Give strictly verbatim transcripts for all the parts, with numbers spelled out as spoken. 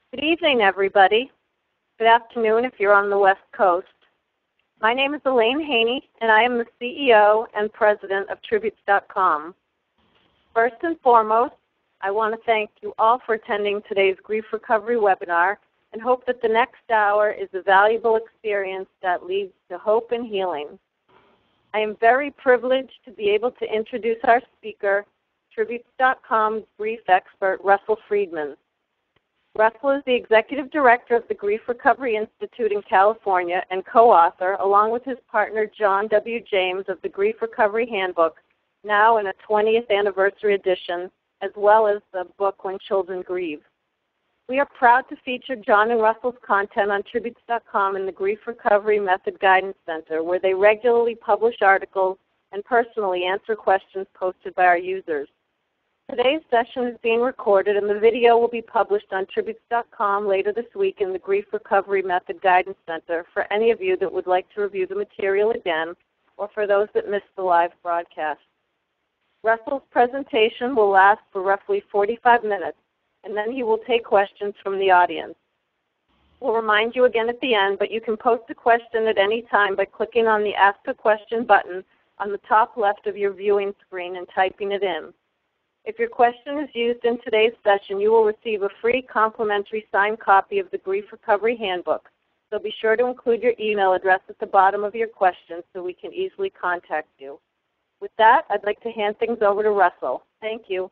Good evening, everybody. Good afternoon if you're on the West Coast. My name is Elaine Haney, and I am the C E O and President of Tributes dot com. First and foremost, I want to thank you all for attending today's Grief Recovery webinar and hope that the next hour is a valuable experience that leads to hope and healing. I am very privileged to be able to introduce our speaker, Tributes dot com grief expert Russell Friedman. Russell is the Executive Director of the Grief Recovery Institute in California and co-author, along with his partner John W. James, of the Grief Recovery Handbook, now in a twentieth anniversary edition, as well as the book When Children Grieve. We are proud to feature John and Russell's content on Tributes dot com in the Grief Recovery Method Guidance Center, where they regularly publish articles and personally answer questions posted by our users. Today's session is being recorded, and the video will be published on Tributes dot com later this week in the Grief Recovery Method Guidance Center for any of you that would like to review the material again, or for those that missed the live broadcast. Russell's presentation will last for roughly forty-five minutes, and then he will take questions from the audience. We'll remind you again at the end, but you can post a question at any time by clicking on the Ask a Question button on the top left of your viewing screen and typing it in. If your question is used in today's session, you will receive a free complimentary signed copy of the Grief Recovery Handbook. So be sure to include your email address at the bottom of your question so we can easily contact you. With that, I'd like to hand things over to Russell. Thank you.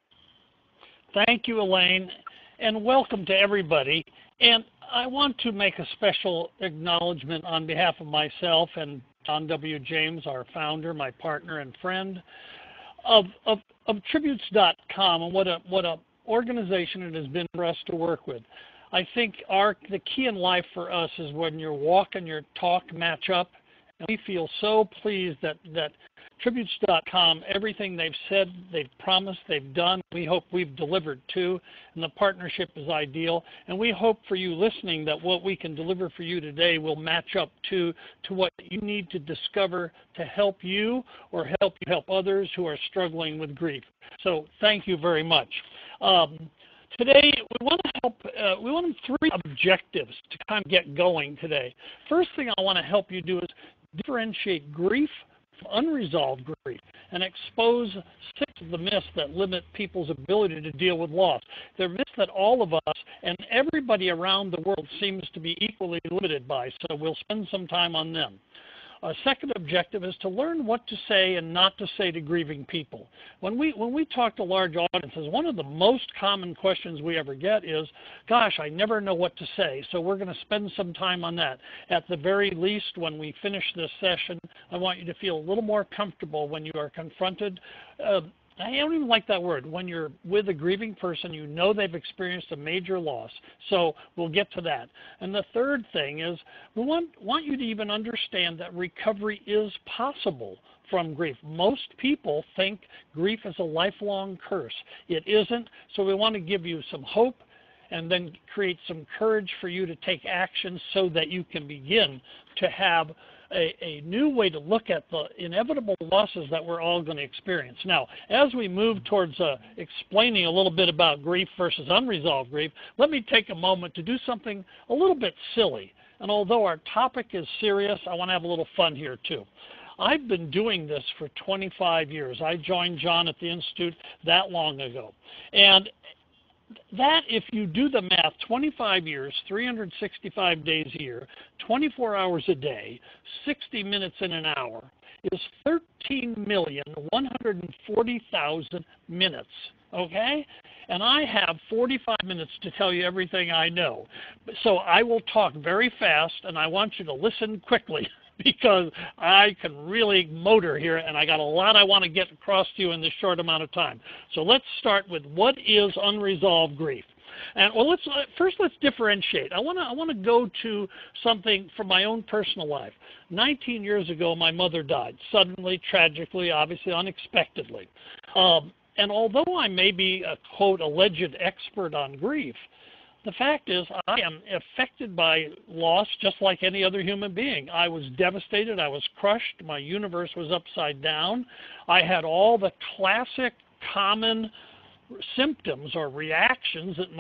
Thank you, Elaine, and welcome to everybody. And I want to make a special acknowledgement on behalf of myself and John W. James, our founder, my partner and friend, of, of, of Tributes dot com, and what a what a organization it has been for us to work with. I think our the key in life for us is when your walk and your talk match up, and we feel so pleased that, that Tributes dot com, everything they've said, they've promised, they've done, we hope we've delivered too, and the partnership is ideal. And we hope for you listening that what we can deliver for you today will match up to, to what you need to discover to help you or help you help others who are struggling with grief. So thank you very much. Um, Today, we want to help, uh, we want three objectives to kind of get going today. First thing I want to help you do is differentiate grief from unresolved grief and expose six of the myths that limit people's ability to deal with loss. They're myths that all of us and everybody around the world seems to be equally limited by, so we'll spend some time on them. A second objective is to learn what to say and not to say to grieving people. When we, when we talk to large audiences, one of the most common questions we ever get is, gosh, I never know what to say. So we're going to spend some time on that. At the very least, when we finish this session, I want you to feel a little more comfortable when you are confronted. Uh, I don't even like that word. When you're with a grieving person, you know they've experienced a major loss. So we'll get to that. And the third thing is we want, want you to even understand that recovery is possible from grief. Most people think grief is a lifelong curse. It isn't. So we want to give you some hope and then create some courage for you to take action so that you can begin to have A, a new way to look at the inevitable losses that we're all going to experience. Now, as we move towards uh, explaining a little bit about grief versus unresolved grief, let me take a moment to do something a little bit silly. And although our topic is serious, I want to have a little fun here too. I've been doing this for twenty-five years. I joined John at the Institute that long ago. And that, if you do the math, twenty-five years, three hundred sixty-five days a year, twenty-four hours a day, sixty minutes in an hour, is thirteen million one hundred forty thousand minutes, okay? And I have forty-five minutes to tell you everything I know. So I will talk very fast, and I want you to listen quickly, because I can really motor here, and I got a lot I want to get across to you in this short amount of time. So let's start with what is unresolved grief. And well, let's uh, first let's differentiate. I want to I want to go to something from my own personal life. nineteen years ago, my mother died suddenly, tragically, obviously unexpectedly. Um, and although I may be a quote alleged expert on grief, the fact is, I am affected by loss just like any other human being. I was devastated. I was crushed. My universe was upside down. I had all the classic common symptoms or reactions that most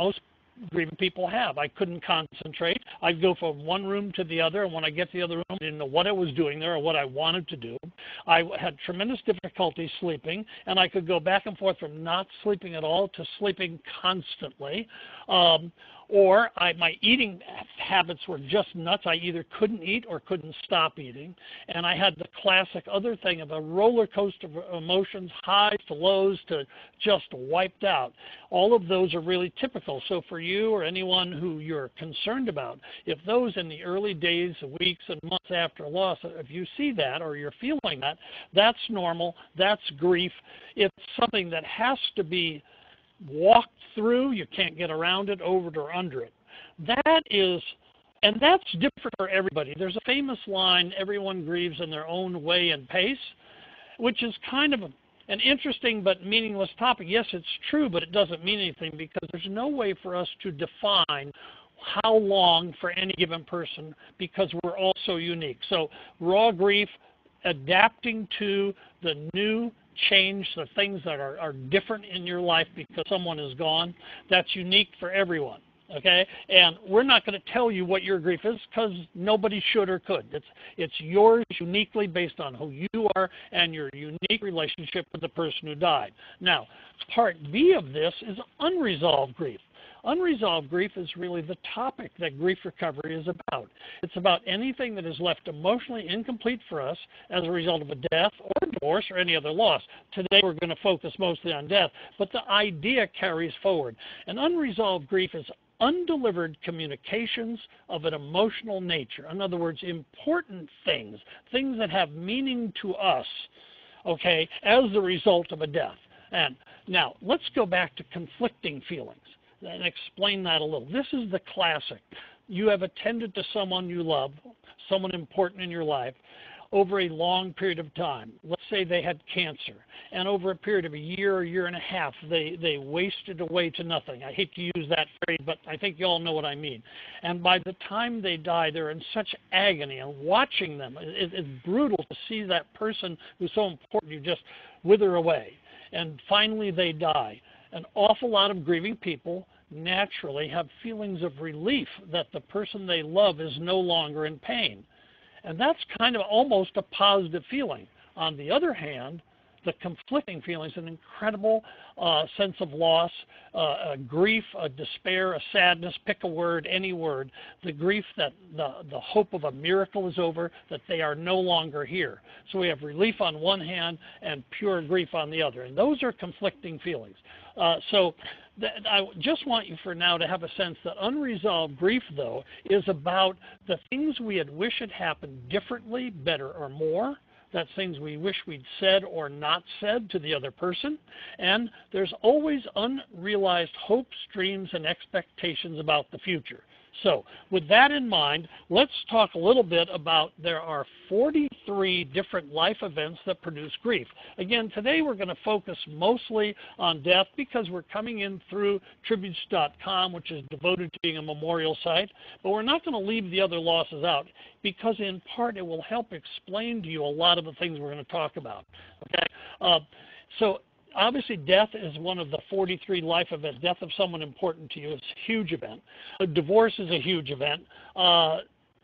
grieving people have. I couldn't concentrate. I'd go from one room to the other, and when I get to the other room, I didn't know what I was doing there or what I wanted to do. I had tremendous difficulty sleeping, and I could go back and forth from not sleeping at all to sleeping constantly. Um, or I, my eating habits were just nuts. I either couldn't eat or couldn't stop eating. And I had the classic other thing of a roller coaster of emotions, highs to lows to just wiped out. All of those are really typical. So for you or anyone who you're concerned about, if those in the early days, weeks, and months after loss, if you see that or you're feeling that, that's normal. That's grief. It's something that has to be walked through. You can't get around it, over it, or under it. That is, and that's different for everybody. There's a famous line, everyone grieves in their own way and pace, which is kind of a, an interesting but meaningless topic. Yes, it's true, but it doesn't mean anything because there's no way for us to define how long for any given person because we're all so unique. So raw grief, adapting to the new change, the things that are, are different in your life because someone is gone, that's unique for everyone, okay? And we're not going to tell you what your grief is because nobody should or could. It's, it's yours uniquely based on who you are and your unique relationship with the person who died. Now, part B of this is unresolved grief. Unresolved grief is really the topic that grief recovery is about. It's about anything that is left emotionally incomplete for us as a result of a death or divorce or any other loss. Today we're going to focus mostly on death, but the idea carries forward. And unresolved grief is undelivered communications of an emotional nature. In other words, important things, things that have meaning to us, okay, as the result of a death. And now let's go back to conflicting feelings and explain that a little. This is the classic. You have attended to someone you love, someone important in your life, over a long period of time. Let's say they had cancer, and over a period of a year or year and a half, they, they wasted away to nothing. I hate to use that phrase, but I think you all know what I mean. And by the time they die, they're in such agony, and watching them, it, it's brutal to see that person who's so important, you just wither away. And finally they die. An awful lot of grieving people naturally have feelings of relief that the person they love is no longer in pain. And that's kind of almost a positive feeling. On the other hand, the conflicting feelings, an incredible uh, sense of loss, uh, a grief, a despair, a sadness, pick a word, any word, the grief that the, the hope of a miracle is over, that they are no longer here. So we have relief on one hand and pure grief on the other. And those are conflicting feelings. Uh, so th- I just want you for now to have a sense that unresolved grief, though, is about the things we had wished had happened differently, better, or more. That's things we wish we'd said or not said to the other person. And there's always unrealized hopes, dreams, and expectations about the future. So with that in mind, let's talk a little bit about there are forty-three different life events that produce grief. Again, today we're going to focus mostly on death because we're coming in through tributes dot com, which is devoted to being a memorial site. But we're not going to leave the other losses out because in part it will help explain to you a lot of the things we're going to talk about. Okay, uh, so obviously, death is one of the forty-three life events. Death of someone important to you is a huge event. A divorce is a huge event. Uh,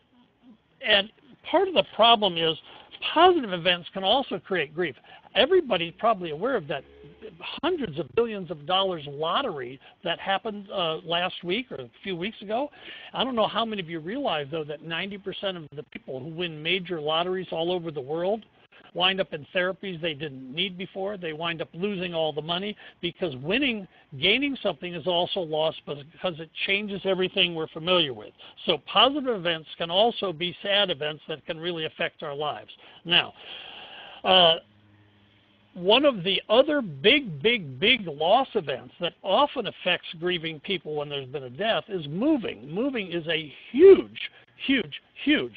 and part of the problem is positive events can also create grief. Everybody's probably aware of that hundreds of billions of dollars lottery that happened uh, last week or a few weeks ago. I don't know how many of you realize, though, that ninety percent of the people who win major lotteries all over the world wind up in therapies they didn't need before. They wind up losing all the money because winning, gaining something is also loss because it changes everything we're familiar with. So positive events can also be sad events that can really affect our lives. Now, uh, one of the other big, big, big loss events that often affects grieving people when there's been a death is moving. Moving is a huge, huge, huge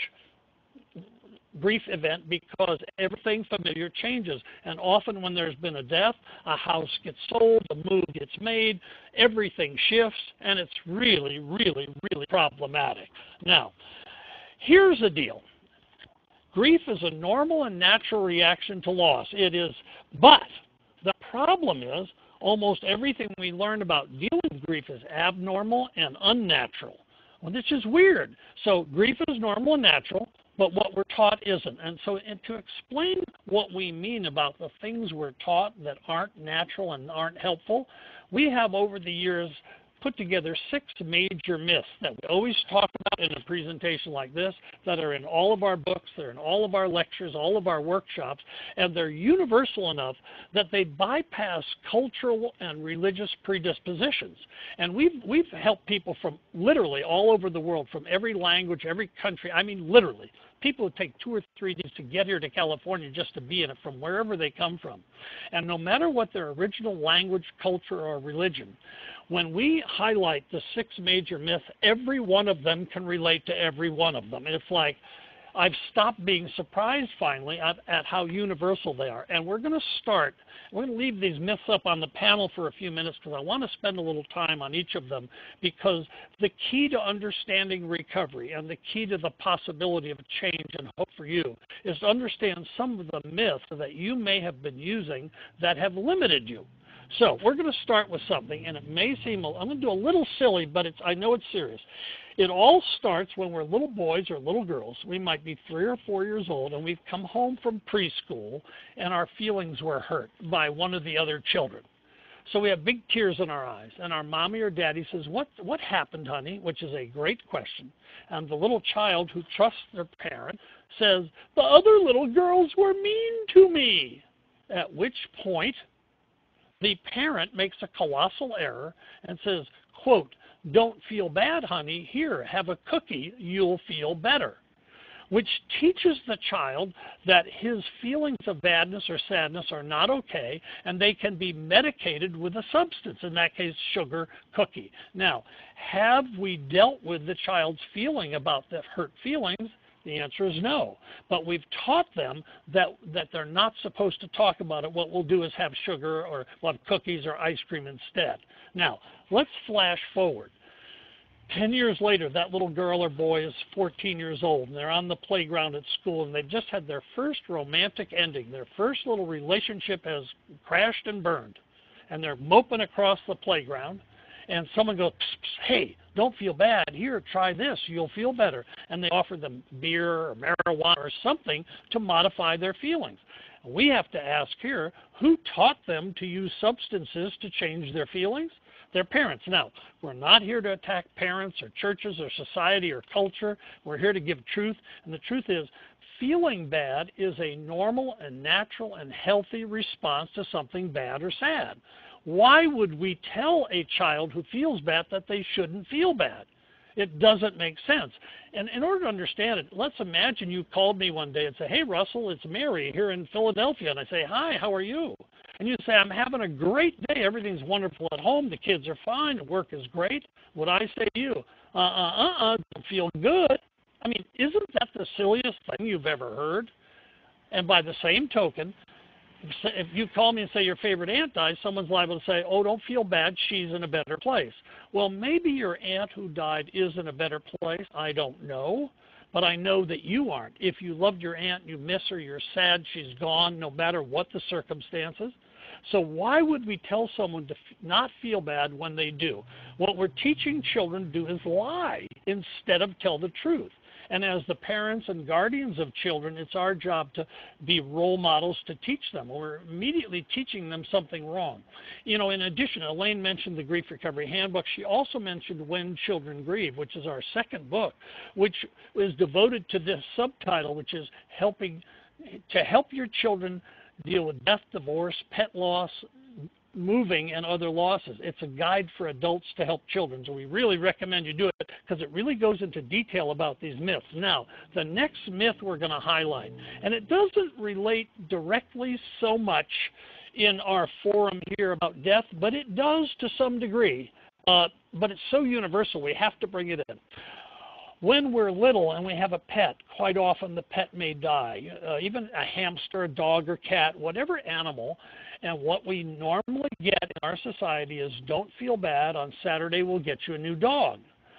grief event because everything familiar changes. And often when there's been a death, a house gets sold, a move gets made, everything shifts, and it's really, really, really problematic. Now, here's the deal. Grief is a normal and natural reaction to loss. It is, but the problem is almost everything we learn about dealing with grief is abnormal and unnatural. Well, this is weird. So grief is normal and natural, but what we're taught isn't. And so and to explain what we mean about the things we're taught that aren't natural and aren't helpful, we have over the years put together six major myths that we always talk about in a presentation like this, that are in all of our books, they're in all of our lectures, all of our workshops, and they're universal enough that they bypass cultural and religious predispositions. And we've, we've helped people from literally all over the world, from every language, every country, I mean literally. People would take two or three days to get here to California just to be in it from wherever they come from. And no matter what their original language, culture, or religion, when we highlight the six major myths, every one of them can relate to every one of them. It's like I've stopped being surprised finally at, at how universal they are. And we're going to start, we're going to leave these myths up on the panel for a few minutes because I want to spend a little time on each of them, because the key to understanding recovery and the key to the possibility of a change and hope for you is to understand some of the myths that you may have been using that have limited you. So we're going to start with something, and it may seem, I'm going to do a little silly, but it's, I know it's serious. It all starts when we're little boys or little girls. We might be three or four years old, and we've come home from preschool, and our feelings were hurt by one of the other children. So we have big tears in our eyes, and our mommy or daddy says, what, what happened, honey? Which is a great question. And the little child who trusts their parent says, the other little girls were mean to me. At which point, the parent makes a colossal error and says, quote, don't feel bad, honey. Here, have a cookie. You'll feel better. Which teaches the child that his feelings of badness or sadness are not okay, and they can be medicated with a substance, in that case, sugar cookie. Now, have we dealt with the child's feeling about the hurt feelings? The answer is no. But we've taught them that, that they're not supposed to talk about it. What we'll do is have sugar, or we'll have cookies or ice cream instead. Now, let's flash forward. Ten years later, that little girl or boy is fourteen years old, and they're on the playground at school, and they've just had their first romantic ending. Their first little relationship has crashed and burned, and they're moping across the playground. And someone goes, psst, psst, hey, don't feel bad. Here, try this. You'll feel better. And they offer them beer or marijuana or something to modify their feelings. We have to ask here, who taught them to use substances to change their feelings? Their parents. Now, we're not here to attack parents or churches or society or culture. We're here to give truth. And the truth is, feeling bad is a normal and natural and healthy response to something bad or sad. Why would we tell a child who feels bad that they shouldn't feel bad? It doesn't make sense. And in order to understand it, let's imagine you called me one day and say, hey, Russell, it's Mary here in Philadelphia. And I say, hi, how are you? And you say, I'm having a great day. Everything's wonderful at home. The kids are fine. Work is great. Would I say to you, uh-uh-uh-uh, don't feel good? I mean, isn't that the silliest thing you've ever heard? And by the same token, if you call me and say your favorite aunt died, someone's liable to say, oh, don't feel bad, she's in a better place. Well, maybe your aunt who died is in a better place. I don't know. But I know that you aren't. If you loved your aunt, you miss her, you're sad, she's gone, no matter what the circumstances. So why would we tell someone to f- not feel bad when they do? What we're teaching children to do is lie instead of tell the truth. And as the parents and guardians of children, it's our job to be role models to teach them. We're immediately teaching them something wrong. You know, in addition, Elaine mentioned the Grief Recovery Handbook. She also mentioned When Children Grieve, which is our second book, which is devoted to this subtitle, which is helping to help your children deal with death, divorce, pet loss, moving, and other losses. It's a guide for adults to help children. So we really recommend you do it because it really goes into detail about these myths. Now, the next myth we're going to highlight, and it doesn't relate directly so much in our forum here about death, but it does to some degree. Uh, but it's so universal, we have to bring it in. When we're little and we have a pet, quite often the pet may die. Uh, even a hamster, a dog, or cat, whatever animal. And what we normally get in our society is, don't feel bad, on Saturday we'll get you a new dog.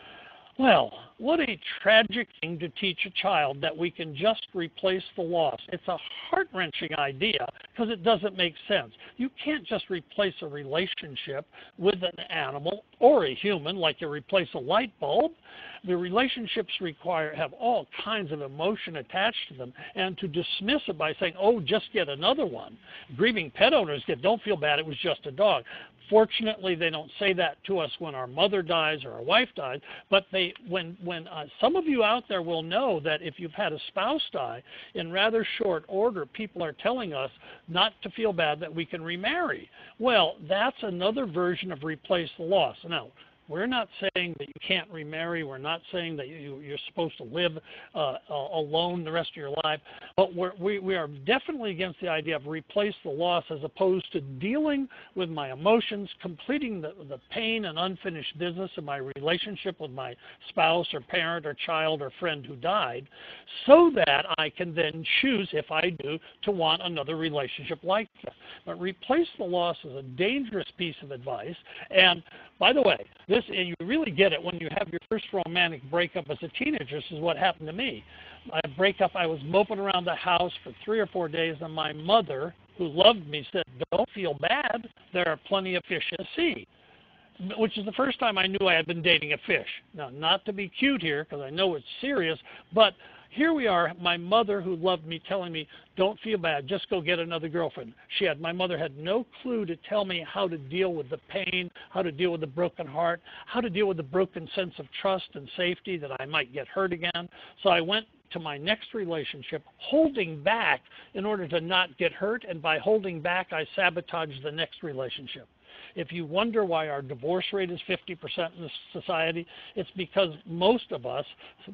Well, what a tragic thing to teach a child that we can just replace the loss. It's a heart-wrenching idea because it doesn't make sense. You can't just replace a relationship with an animal or a human like you replace a light bulb. The relationships require have all kinds of emotion attached to them, and to dismiss it by saying, oh, just get another one. Grieving pet owners get, don't feel bad, it was just a dog. Fortunately, they don't say that to us when our mother dies or our wife dies, but they, when, when uh, some of you out there will know that if you've had a spouse die, in rather short order, people are telling us not to feel bad that we can remarry. Well, that's another version of replace the loss. Now, we're not saying that you can't remarry. We're not saying that you, you're supposed to live uh, alone the rest of your life. But we're, we, we are definitely against the idea of replace the loss as opposed to dealing with my emotions, completing the, the pain and unfinished business of my relationship with my spouse or parent or child or friend who died, so that I can then choose, if I do, to want another relationship like that. But replace the loss is a dangerous piece of advice. And by the way, this, and you really get it when you have your first romantic breakup as a teenager. This is what happened to me. My breakup, I was moping around the house for three or four days, and my mother, who loved me, said, don't feel bad. There are plenty of fish in the sea, which is the first time I knew I had been dating a fish. Now, not to be cute here, because I know it's serious, but here we are, my mother who loved me telling me, don't feel bad, just go get another girlfriend. She had, my mother had no clue to tell me how to deal with the pain, how to deal with the broken heart, how to deal with the broken sense of trust and safety that I might get hurt again. So I went to my next relationship holding back in order to not get hurt, and by holding back, I sabotaged the next relationship. If you wonder why our divorce rate is fifty percent in this society, it's because most of us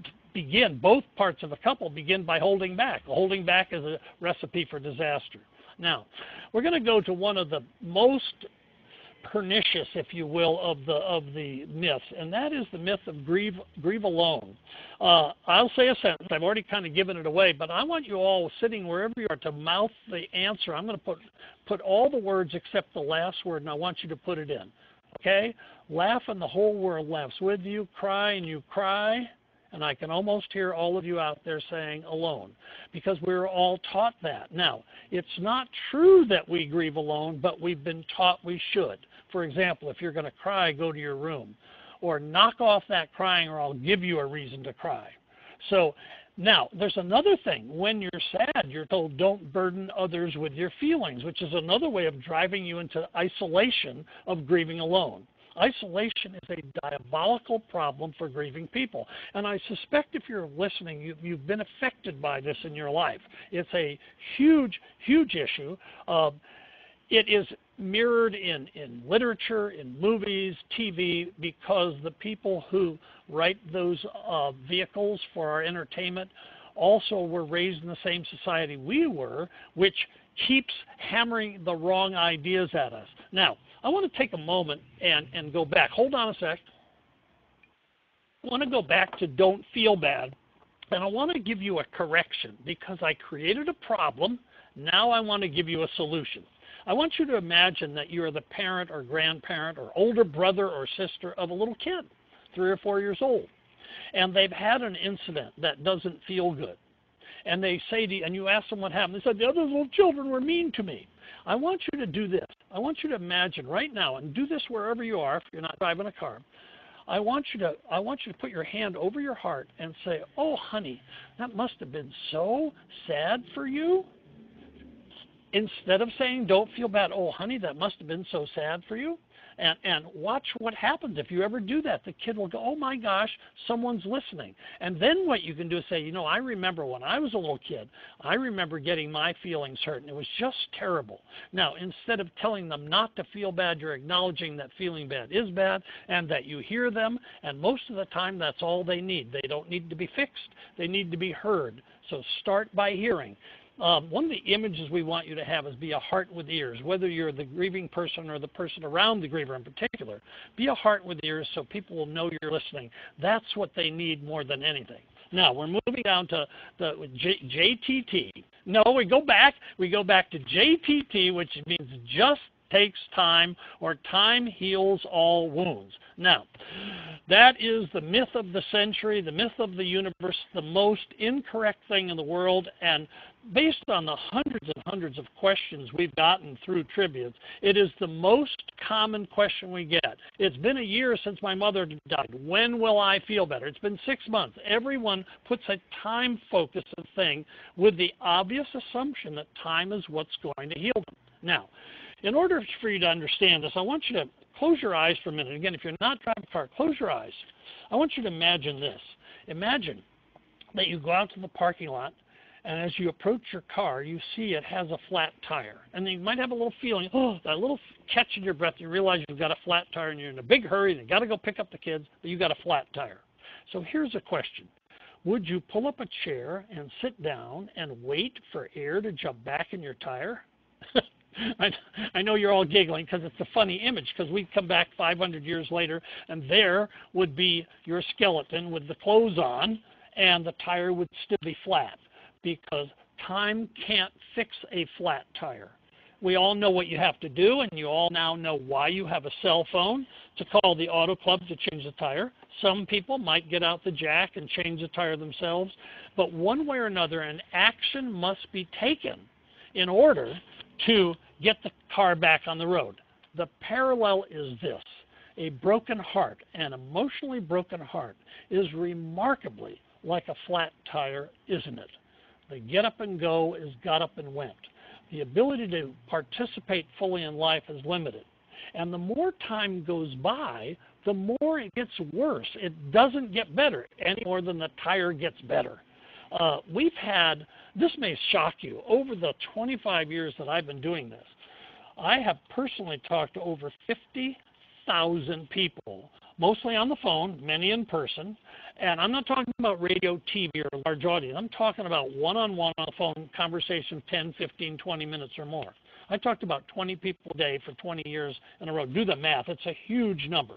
begin, both parts of a couple begin by holding back. Holding back is a recipe for disaster. Now, we're going to go to one of the most pernicious, if you will, of the of the myths, and that is the myth of grieve grieve alone. Uh, I'll say a sentence. I've already kind of given it away, but I want you all sitting wherever you are to mouth the answer. I'm going to put put all the words except the last word, and I want you to put it in. Okay? Laugh and the whole world laughs with you. Cry and you cry. And I can almost hear all of you out there saying alone, because we're all taught that. Now, it's not true that we grieve alone, but we've been taught we should. For example, if you're going to cry, go to your room. Or knock off that crying or I'll give you a reason to cry. So now, there's another thing. When you're sad, you're told don't burden others with your feelings, which is another way of driving you into isolation of grieving alone. Isolation is a diabolical problem for grieving people. And I suspect if you're listening, you, you've been affected by this in your life. It's a huge, huge issue. Uh, it is mirrored in, in literature, in movies, T V, because the people who write those uh, vehicles for our entertainment also were raised in the same society we were, which keeps hammering the wrong ideas at us. Now, I want to take a moment and, and go back. Hold on a sec. I want to go back to don't feel bad, and I want to give you a correction because I created a problem. Now I want to give you a solution. I want you to imagine that you're the parent or grandparent or older brother or sister of a little kid, three or four years old, and they've had an incident that doesn't feel good. And they say to you, and you ask them what happened. They said, the other little children were mean to me. I want you to do this. I want you to imagine right now, and do this wherever you are if you're not driving a car. I want you to I want you to put your hand over your heart and say, oh, honey, that must have been so sad for you. Instead of saying, don't feel bad, oh, honey, that must have been so sad for you. And, and watch what happens. If you ever do that, the kid will go, oh, my gosh, someone's listening. And then what you can do is say, you know, I remember when I was a little kid, I remember getting my feelings hurt, and it was just terrible. Now, instead of telling them not to feel bad, you're acknowledging that feeling bad is bad and that you hear them, and most of the time that's all they need. They don't need to be fixed. They need to be heard. So start by hearing. Um, one of the images we want you to have is be a heart with ears, whether you're the grieving person or the person around the griever in particular. Be a heart with ears so people will know you're listening. That's what they need more than anything. Now, we're moving down to the J T T. No, we go back. We go back to J T T, which means just takes time, or time heals all wounds. Now, that is the myth of the century, the myth of the universe, the most incorrect thing in the world, and based on the hundreds and hundreds of questions we've gotten through tributes, it is the most common question we get. It's been a year since my mother died. When will I feel better? It's been six months. Everyone puts a time-focused thing with the obvious assumption that time is what's going to heal them. Now, in order for you to understand this, I want you to close your eyes for a minute. Again, if you're not driving a car, close your eyes. I want you to imagine this. Imagine that you go out to the parking lot, and as you approach your car, you see it has a flat tire. And you might have a little feeling, oh, that little catch in your breath. You realize you've got a flat tire, and you're in a big hurry, and you've got to go pick up the kids, but you've got a flat tire. So here's a question. Would you pull up a chair and sit down and wait for air to jump back in your tire? I, I know you're all giggling because it's a funny image, because we'd come back five hundred years later, and there would be your skeleton with the clothes on, and the tire would still be flat, because time can't fix a flat tire. We all know what you have to do, and you all now know why you have a cell phone, to call the auto club to change the tire. Some people might get out the jack and change the tire themselves, but one way or another, an action must be taken in order to get the car back on the road. The parallel is this. A broken heart, an emotionally broken heart, is remarkably like a flat tire, isn't it? The get up and go is got up and went. The ability to participate fully in life is limited. And the more time goes by, the more it gets worse. It doesn't get better any more than the tire gets better. Uh, we've had, this may shock you, over the twenty-five years that I've been doing this, I have personally talked to over fifty thousand people, mostly on the phone, many in person, and I'm not talking about radio, T V, or large audience. I'm talking about one-on-one on the phone conversation, ten, fifteen, twenty minutes or more. I talked about twenty people a day for twenty years in a row. Do the math. It's a huge number.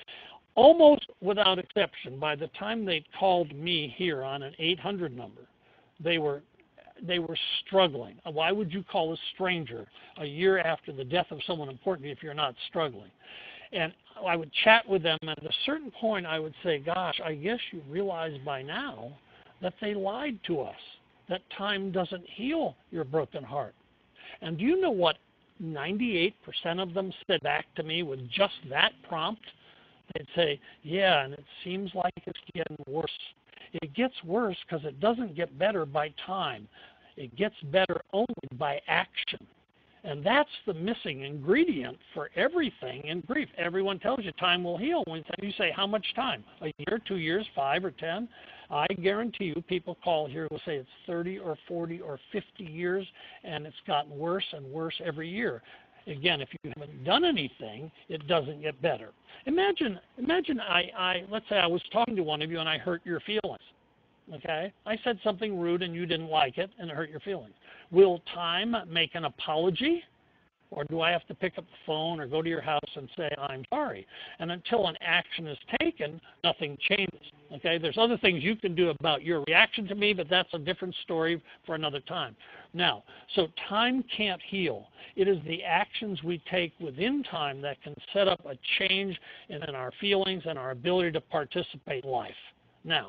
Almost without exception, by the time they called me here on an eight hundred number, they were they were struggling. Why would you call a stranger a year after the death of someone important if you're not struggling? And I would chat with them, and at a certain point I would say, gosh, I guess you realize by now that they lied to us, that time doesn't heal your broken heart. And do you know what ninety-eight percent of them said back to me with just that prompt? They'd say, yeah, and it seems like it's getting worse. It gets worse because it doesn't get better by time. It gets better only by action. And that's the missing ingredient for everything in grief. Everyone tells you time will heal. When you say, how much time? A year, two years, five, or ten? I guarantee you people call here will say it's thirty or forty or fifty years, and it's gotten worse and worse every year. Again, if you haven't done anything, it doesn't get better. Imagine, imagine I, I, let's say I was talking to one of you and I hurt your feelings, okay? I said something rude and you didn't like it and it hurt your feelings. Will time make an apology? Or do I have to pick up the phone or go to your house and say, I'm sorry? And until an action is taken, nothing changes. Okay? There's other things you can do about your reaction to me, but that's a different story for another time. Now, so time can't heal. It is the actions we take within time that can set up a change in, in our feelings and our ability to participate in life. Now,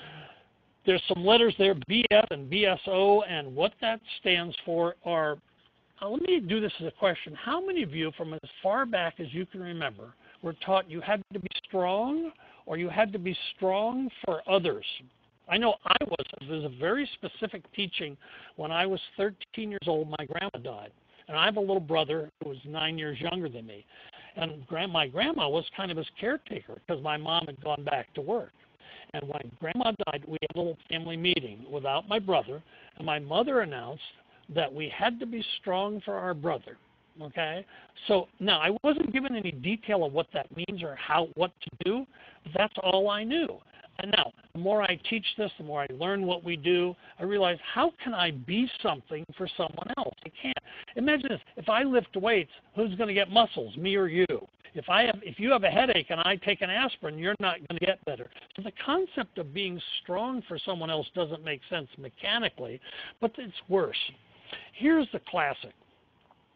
there's some letters there, B S and B S O, and what that stands for are, uh, let me do this as a question. How many of you, from as far back as you can remember, were taught you had to be strong or you had to be strong for others? I know I was. There's a very specific teaching. When I was thirteen years old, my grandma died. And I have a little brother who was nine years younger than me. And grand, my grandma was kind of his caretaker because my mom had gone back to work. And when grandma died, we had a little family meeting without my brother, and my mother announced that we had to be strong for our brother, okay? So now I wasn't given any detail of what that means or how what to do, but that's all I knew. And now, the more I teach this, the more I learn what we do, I realize, how can I be something for someone else? I can't. Imagine this. If I lift weights, who's going to get muscles, me or you? If I have, if you have a headache and I take an aspirin, you're not going to get better. So the concept of being strong for someone else doesn't make sense mechanically, but it's worse. Here's the classic.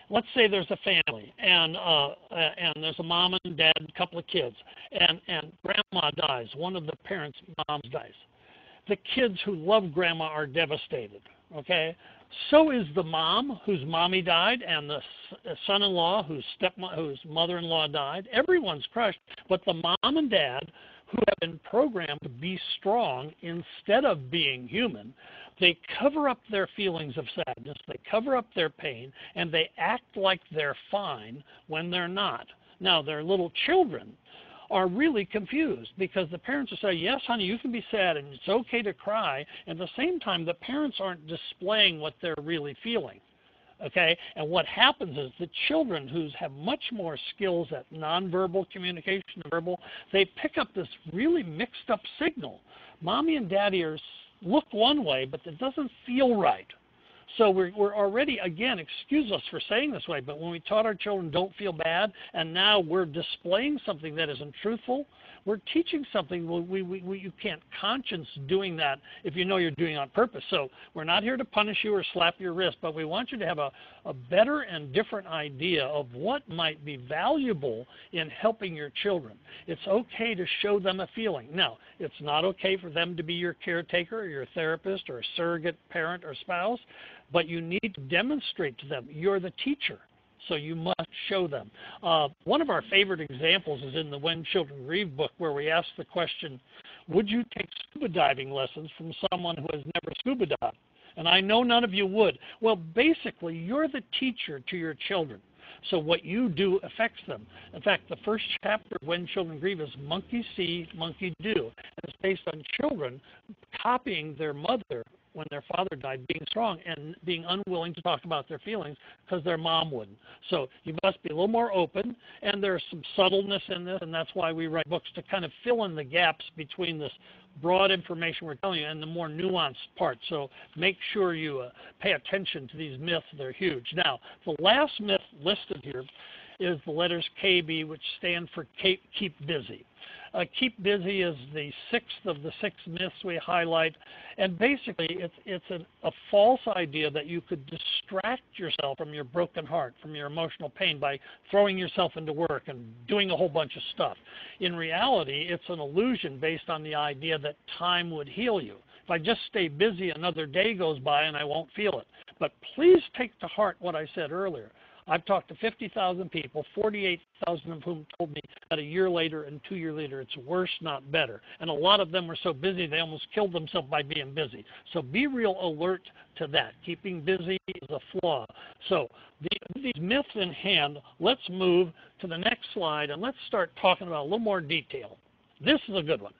let's say there's a family, and uh, and there's a mom and dad, and a couple of kids, and, and grandma dies. One of the parents' moms dies. The kids who love grandma are devastated, okay? So is the mom whose mommy died, and the son-in-law whose step whose mother-in-law died. Everyone's crushed, but the mom and dad who have been programmed to be strong instead of being human, they cover up their feelings of sadness, they cover up their pain, and they act like they're fine when they're not. Now, their little children are really confused because the parents will say, yes, honey, you can be sad and it's okay to cry. At the same time, the parents aren't displaying what they're really feeling. Okay, and what happens is the children who have much more skills at nonverbal communication and verbal, they pick up this really mixed up signal. Mommy and daddy are look one way, but it doesn't feel right. So we're, we're already, again, excuse us for saying this way, but when we taught our children don't feel bad, and now we're displaying something that isn't truthful, we're teaching something we, we, we, you can't conscience doing that if you know you're doing it on purpose. So we're not here to punish you or slap your wrist, but we want you to have a, a better and different idea of what might be valuable in helping your children. It's okay to show them a feeling. Now, it's not okay for them to be your caretaker or your therapist or a surrogate parent or spouse, but you need to demonstrate to them you're the teacher. So you must show them. Uh, one of our favorite examples is in the When Children Grieve book, where we ask the question, would you take scuba diving lessons from someone who has never scuba dived? And I know none of you would. Well, basically, you're the teacher to your children. So what you do affects them. In fact, the first chapter of When Children Grieve is Monkey See, Monkey Do. And it's based on children copying their mother when their father died, being strong and being unwilling to talk about their feelings because their mom wouldn't. So you must be a little more open, and there's some subtleness in this, and that's why we write books to kind of fill in the gaps between this broad information we're telling you and the more nuanced part. So make sure you uh, pay attention to these myths. They're huge. Now, the last myth listed here is the letters K B, which stand for keep, keep busy. Uh, keep busy is the sixth of the six myths we highlight, and basically it's, it's an, a false idea that you could distract yourself from your broken heart, from your emotional pain by throwing yourself into work and doing a whole bunch of stuff. In reality, it's an illusion based on the idea that time would heal you. If I just stay busy, another day goes by and I won't feel it. But please take to heart what I said earlier. I've talked to fifty thousand people, forty-eight thousand of whom told me that a year later and two years later it's worse, not better. And a lot of them were so busy they almost killed themselves by being busy. So be real alert to that. Keeping busy is a flaw. So the, these myths in hand, let's move to the next slide and let's start talking about a little more detail. This is a good one.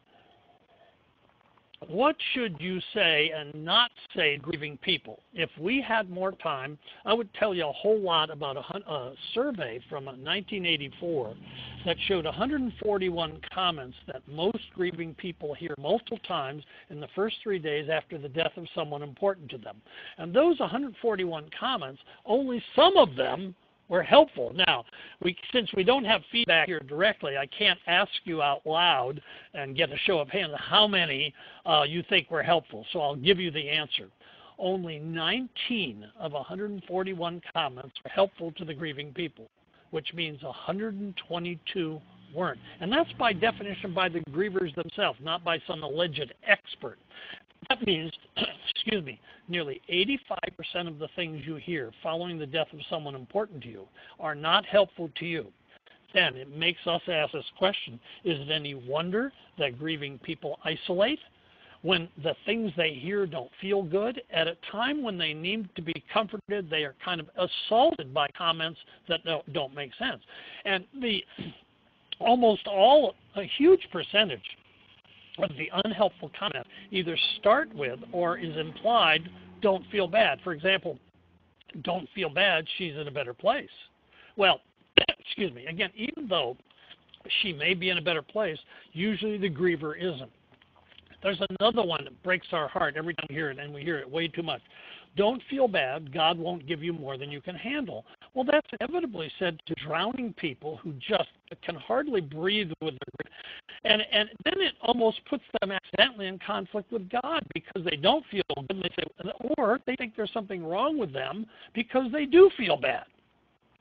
What should you say and not say grieving people? If we had more time, I would tell you a whole lot about a, a survey from nineteen eighty-four that showed one hundred forty-one comments that most grieving people hear multiple times in the first three days after the death of someone important to them. And those one hundred forty-one comments, only some of them were helpful. Now, we, since we don't have feedback here directly, I can't ask you out loud and get a show of hands how many uh, you think were helpful. So I'll give you the answer. Only nineteen of one hundred forty-one comments were helpful to the grieving people, which means one hundred twenty-two weren't. And that's by definition by the grievers themselves, not by some alleged expert. That means, excuse me, nearly eighty-five percent of the things you hear following the death of someone important to you are not helpful to you. Then it makes us ask this question, is it any wonder that grieving people isolate? When the things they hear don't feel good, at a time when they need to be comforted, they are kind of assaulted by comments that don't, don't make sense. And the almost all, a huge percentage of the unhelpful comment either start with or is implied, don't feel bad. For example, don't feel bad, she's in a better place. Well, excuse me, again, even though she may be in a better place, usually the griever isn't. There's another one that breaks our heart every time we hear it, and we hear it way too much. Don't feel bad, God won't give you more than you can handle. Well, that's inevitably said to drowning people who just can hardly breathe with their grief. And, and then it almost puts them accidentally in conflict with God because they don't feel good, and they say, or they think there's something wrong with them because they do feel bad.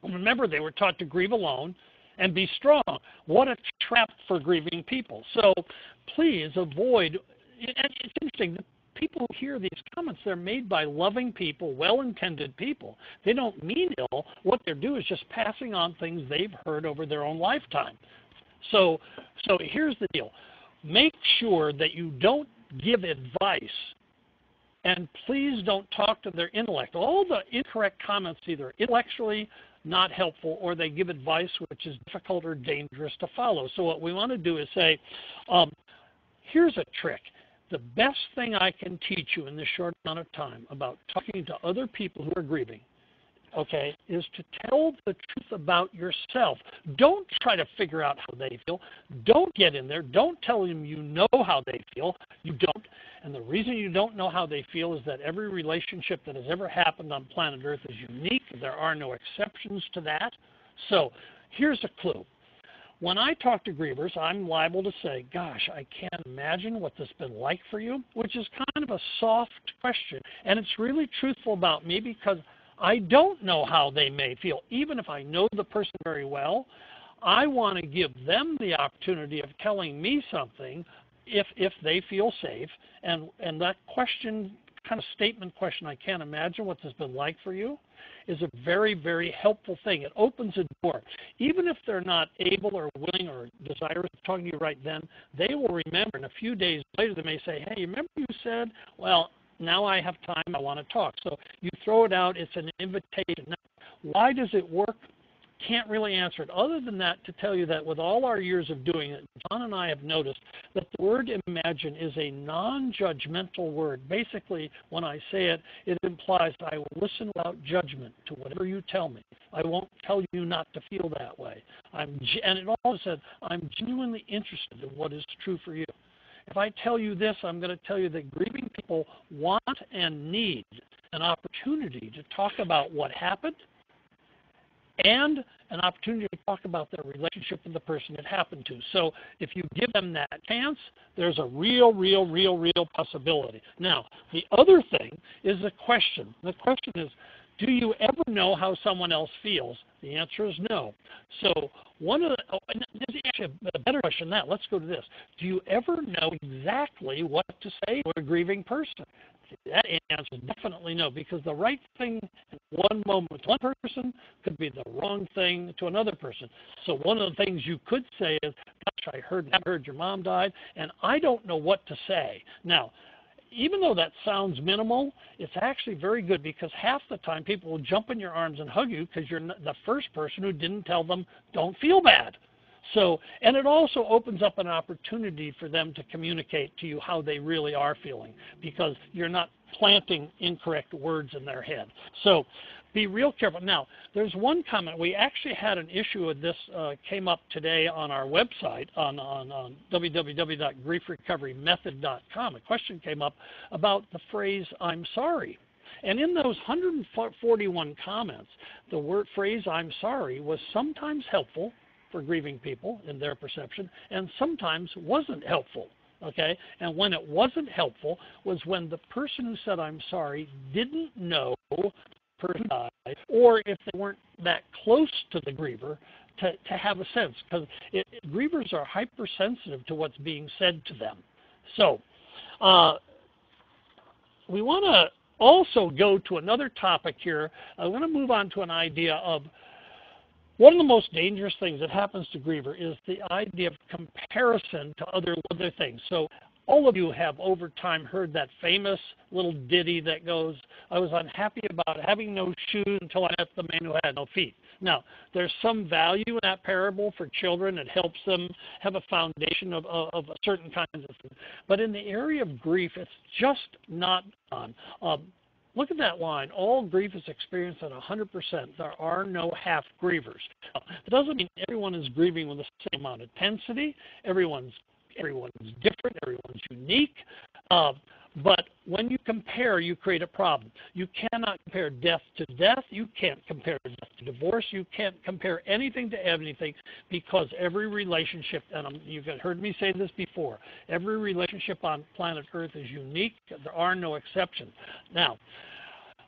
Remember, they were taught to grieve alone and be strong. What a trap for grieving people. So please avoid, and it's interesting, people who hear these comments, they're made by loving people, well-intended people. They don't mean ill. What they're doing is just passing on things they've heard over their own lifetime. So, so here's the deal. Make sure that you don't give advice, and please don't talk to their intellect. All the incorrect comments either intellectually not helpful, or they give advice which is difficult or dangerous to follow. So what we want to do is say, um, here's a trick. The best thing I can teach you in this short amount of time about talking to other people who are grieving, okay, is to tell the truth about yourself. Don't try to figure out how they feel. Don't get in there. Don't tell them you know how they feel. You don't. And the reason you don't know how they feel is that every relationship that has ever happened on planet Earth is unique. There are no exceptions to that. So here's a clue. When I talk to grievers, I'm liable to say, gosh, I can't imagine what this has been like for you, which is kind of a soft question. And it's really truthful about me because I don't know how they may feel. Even if I know the person very well, I want to give them the opportunity of telling me something if if they feel safe. And, and that question, kind of statement question, I can't imagine what this has been like for you, is a very, very helpful thing. It opens a door. Even if they're not able or willing or desirous of talking to you right then, they will remember. And a few days later, they may say, hey, remember you said, well, now I have time, I want to talk. So you throw it out, it's an invitation. Now, why does it work? Can't really answer it. Other than that, to tell you that with all our years of doing it, John and I have noticed that the word imagine is a non-judgmental word. Basically, when I say it, it implies I will listen without judgment to whatever you tell me. I won't tell you not to feel that way. I'm, and it also said, I'm genuinely interested in what is true for you. If I tell you this, I'm going to tell you that grieving people want and need an opportunity to talk about what happened and an opportunity to talk about their relationship with the person it happened to. So if you give them that chance, there's a real, real, real, real possibility. Now, the other thing is the question. The question is, do you ever know how someone else feels? The answer is no. So one of the, oh, and there's actually a better question than that. Let's go to this. Do you ever know exactly what to say to a grieving person? That answer is definitely no, because the right thing in one moment to one person could be the wrong thing to another person. So one of the things you could say is, gosh, I heard, I heard your mom died, and I don't know what to say. Now, even though that sounds minimal, it's actually very good, because half the time people will jump in your arms and hug you because you're the first person who didn't tell them, don't feel bad. So, and it also opens up an opportunity for them to communicate to you how they really are feeling, because you're not planting incorrect words in their head. So be real careful. Now, there's one comment. We actually had an issue with this, uh, came up today on our website on, on, on w w w dot grief recovery method dot com. A question came up about the phrase, I'm sorry. And in those one hundred forty-one comments, the word phrase, I'm sorry, was sometimes helpful for grieving people in their perception, and sometimes wasn't helpful, okay? And when it wasn't helpful was when the person who said I'm sorry didn't know the person died, or if they weren't that close to the griever to, to have a sense, because grievers are hypersensitive to what's being said to them. So uh, we want to also go to another topic here. I want to move on to an idea of one of the most dangerous things that happens to griever is the idea of comparison to other other things. So all of you have over time heard that famous little ditty that goes, I was unhappy about having no shoes until I met the man who had no feet. Now, there's some value in that parable for children. It helps them have a foundation of, of, of certain kinds of things. But in the area of grief, it's just not on. Um, Look at that line. All grief is experienced at one hundred percent. There are no half grievers. It doesn't mean everyone is grieving with the same amount of intensity. Everyone's everyone's different. Everyone's unique. Uh, but when you compare, you create a problem. You cannot compare death to death. You can't compare death to divorce. You can't compare anything to anything, because every relationship, and I'm, you've heard me say this before, every relationship on planet Earth is unique. There are no exceptions. Now,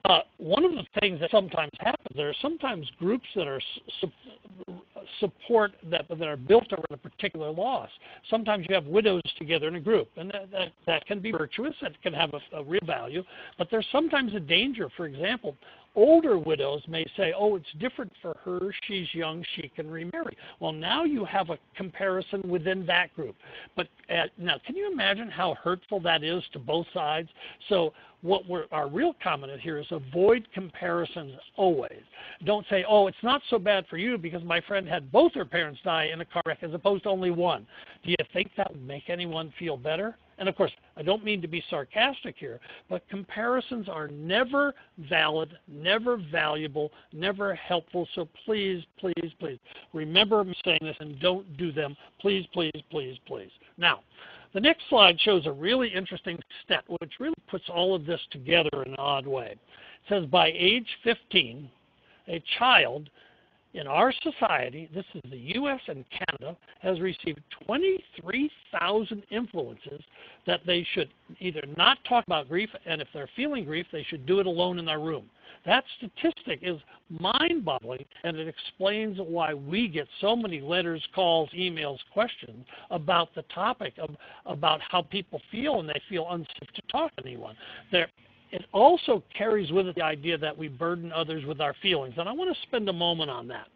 Uh, one of the things that sometimes happens, there are sometimes groups that are su support that, that are built around a particular loss. Sometimes you have widows together in a group, and that, that, that can be virtuous, that can have a, a real value, but there's sometimes a danger. For example, older widows may say, oh, it's different for her, she's young, she can remarry. Well, now you have a comparison within that group. But uh, now, can you imagine how hurtful that is to both sides? So what we're, our real comment here is avoid comparisons always. Don't say, oh, it's not so bad for you because my friend had both her parents die in a car wreck as opposed to only one. Do you think that would make anyone feel better? And of course, I don't mean to be sarcastic here, but comparisons are never valid, never valuable, never helpful. So please, please, please, remember me saying this and don't do them. Please, please, please, please. Now, the next slide shows a really interesting stat, which really puts all of this together in an odd way. It says by age fifteen, a child in our society, this is the U S and Canada, has received twenty-three thousand influences that they should either not talk about grief, and if they're feeling grief, they should do it alone in their room. That statistic is mind-boggling, and it explains why we get so many letters, calls, emails, questions about the topic of about how people feel, and they feel unsafe to talk to anyone. They're, It also carries with it the idea that we burden others with our feelings, and I want to spend a moment on that.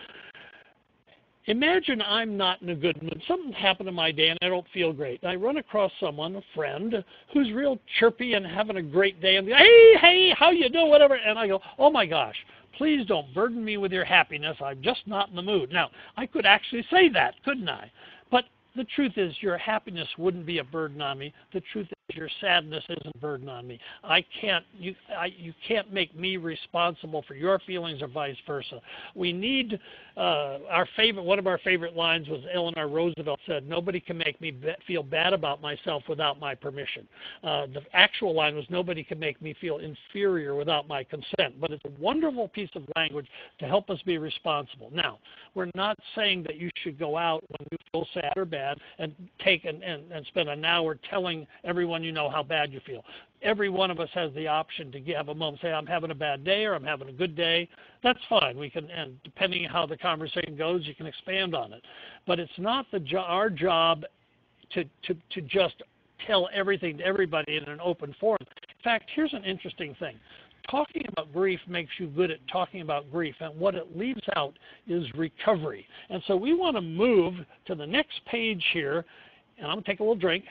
Imagine I'm not in a good mood. Something happened in my day and I don't feel great. I run across someone, a friend, who's real chirpy and having a great day, and they go, hey, hey, how you doing, whatever, and I go, oh my gosh, please don't burden me with your happiness. I'm just not in the mood. Now, I could actually say that, couldn't I? But the truth is your happiness wouldn't be a burden on me. The truth is your sadness isn't a burden on me. I can't, you, I, you can't make me responsible for your feelings or vice versa. We need, uh, our favorite, one of our favorite lines was Eleanor Roosevelt said, nobody can make me be feel bad about myself without my permission. Uh, the actual line was, nobody can make me feel inferior without my consent. But it's a wonderful piece of language to help us be responsible. Now, we're not saying that you should go out when you feel sad or bad and take and, and, and spend an hour telling everyone you know how bad you feel. Every one of us has the option to have a moment, say, I'm having a bad day or I'm having a good day. That's fine. We can, and depending on how the conversation goes, you can expand on it. But it's not the jo our job to, to, to just tell everything to everybody in an open forum. In fact, here's an interesting thing. Talking about grief makes you good at talking about grief, and what it leaves out is recovery. And so we want to move to the next page here, and I'm going to take a little drink.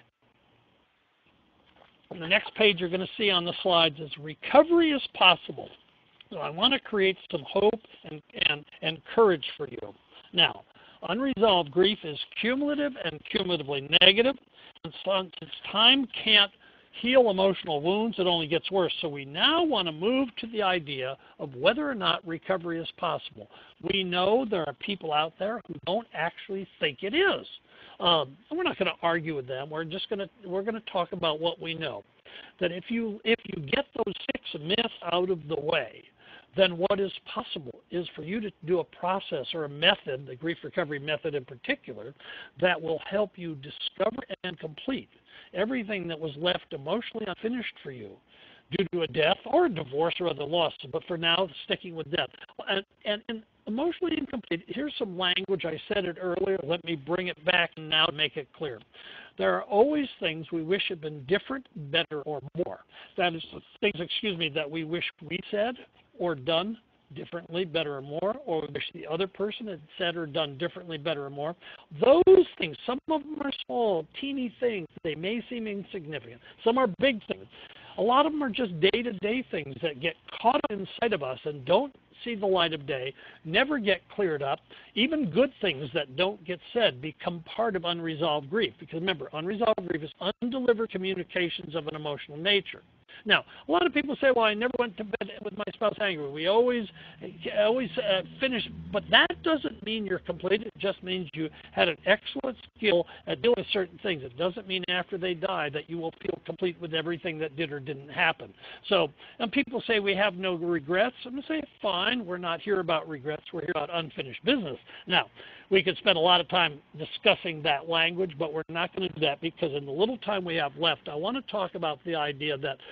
And the next page you're going to see on the slides is recovery is possible. So I want to create some hope and, and, and courage for you. Now, unresolved grief is cumulative and cumulatively negative, and since time can't heal emotional wounds, it only gets worse. So we now want to move to the idea of whether or not recovery is possible. We know there are people out there who don't actually think it is. Um, and we're not going to argue with them. We're just going to we're going to talk about what we know. That if you if you get those six myths out of the way, then what is possible is for you to do a process or a method, the grief recovery method in particular, that will help you discover and complete everything that was left emotionally unfinished for you due to a death or a divorce or other loss, but for now, sticking with death. And, and, and emotionally incomplete, here's some language. I said it earlier. Let me bring it back now to make it clear. There are always things we wish had been different, better, or more. That is things, excuse me, that we wish we said or done differently, better, or more, or we wish the other person had said or done differently, better, or more. Those things, some of them are small, teeny things. They may seem insignificant. Some are big things. A lot of them are just day-to-day things that get caught up inside of us and don't see the light of day, never get cleared up. Even good things that don't get said become part of unresolved grief. Because remember, unresolved grief is undelivered communications of an emotional nature. Now, a lot of people say, well, I never went to bed with my spouse angry. We always always uh, finish. But that doesn't mean you're complete. It just means you had an excellent skill at dealing with certain things. It doesn't mean after they die that you will feel complete with everything that did or didn't happen. So, and people say we have no regrets. I'm going to say, fine, we're not here about regrets. We're here about unfinished business. Now, we could spend a lot of time discussing that language, but we're not going to do that because in the little time we have left, I want to talk about the idea that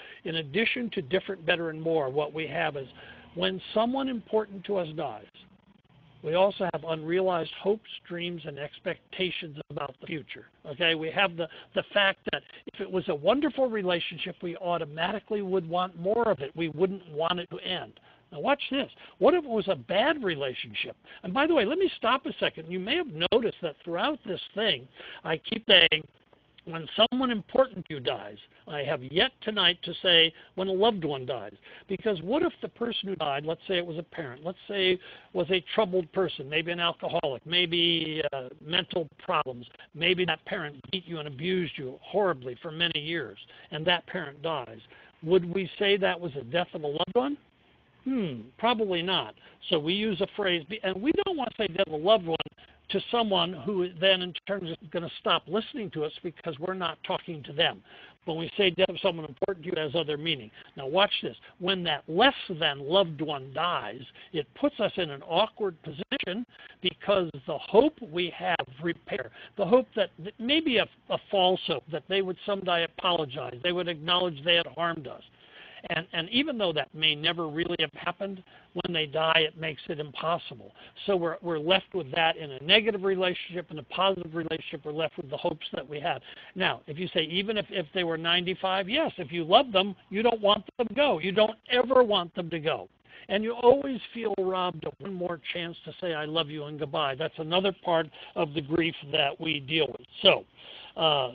In addition to different, better, and more, what we have is when someone important to us dies, we also have unrealized hopes, dreams, and expectations about the future. Okay, we have the, the fact that if it was a wonderful relationship, we automatically would want more of it. We wouldn't want it to end. Now watch this. What if it was a bad relationship? And by the way, let me stop a second. You may have noticed that throughout this thing, I keep saying, when someone important to you dies. I have yet tonight to say when a loved one dies. Because what if the person who died, let's say it was a parent, let's say was a troubled person, maybe an alcoholic, maybe uh, mental problems, maybe that parent beat you and abused you horribly for many years, and that parent dies. Would we say that was the death of a loved one? Hmm, probably not. So we use a phrase, and we don't want to say death of a loved one to someone who then in turn is going to stop listening to us because we're not talking to them. When we say death of someone important to you, it has other meaning. Now watch this. When that less than loved one dies, it puts us in an awkward position because the hope we have repair, the hope that maybe a, a false hope that they would someday apologize, they would acknowledge they had harmed us. And, and even though that may never really have happened, when they die, it makes it impossible. So we're, we're left with that in a negative relationship. In a positive relationship, we're left with the hopes that we have. Now, if you say even if, if they were ninety-five, yes, if you love them, you don't want them to go. You don't ever want them to go. And you always feel robbed of one more chance to say I love you and goodbye. That's another part of the grief that we deal with. So, uh,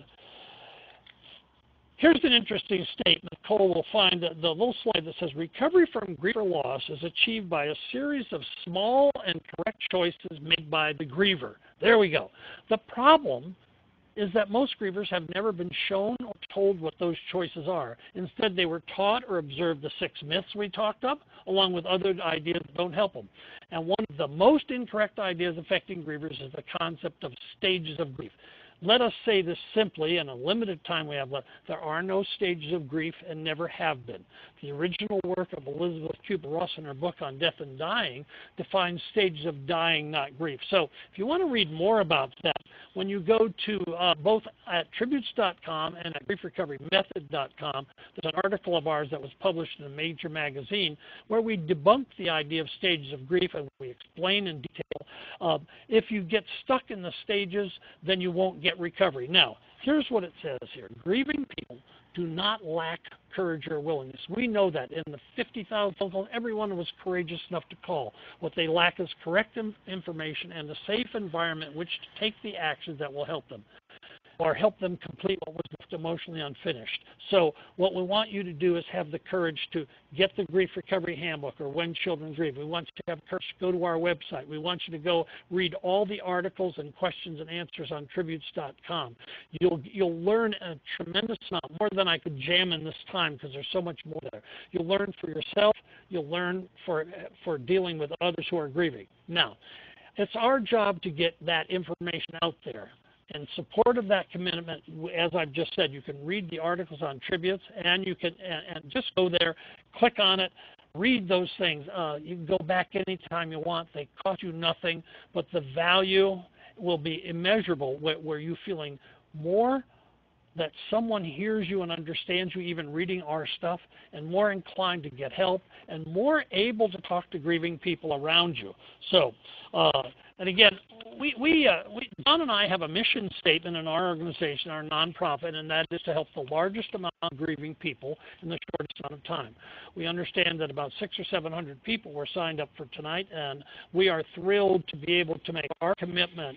here's an interesting statement. Cole will find the, the little slide that says, recovery from grief or loss is achieved by a series of small and correct choices made by the griever. There we go. The problem is that most grievers have never been shown or told what those choices are. Instead, they were taught or observed the six myths we talked of, along with other ideas that don't help them. And one of the most incorrect ideas affecting grievers is the concept of stages of grief. Let us say this simply, in a limited time we have left, there are no stages of grief and never have been. The original work of Elizabeth Kubler-Ross in her book on death and dying defines stages of dying, not grief. So if you want to read more about that, when you go to uh, both at tributes dot com and at grief recovery method dot com, there's an article of ours that was published in a major magazine where we debunk the idea of stages of grief and we explain in detail. Uh, if you get stuck in the stages, then you won't get recovery. Now, here's what it says here. Grieving people do not lack courage or willingness. We know that. In the fifty thousand phone calls, everyone was courageous enough to call. What they lack is correct information and a safe environment in which to take the actions that will help them or help them complete what was left emotionally unfinished. So what we want you to do is have the courage to get the Grief Recovery Handbook or When Children Grieve. We want you to have courage to go to our website. We want you to go read all the articles and questions and answers on tributes dot com. You'll, you'll learn a tremendous amount, more than I could jam in this time because there's so much more there. You'll learn for yourself. You'll learn for, for dealing with others who are grieving. Now, it's our job to get that information out there. In support of that commitment, as I've just said, you can read the articles on Tributes, and you can and, and just go there, click on it, read those things. Uh, you can go back anytime you want. They cost you nothing, but the value will be immeasurable where, where you're feeling more that someone hears you and understands you even reading our stuff, and more inclined to get help, and more able to talk to grieving people around you. So, uh, and again, we, we, uh, we, John and I have a mission statement in our organization, our nonprofit, and that is to help the largest amount of grieving people in the shortest amount of time. We understand that about six or seven hundred people were signed up for tonight, and we are thrilled to be able to make our commitment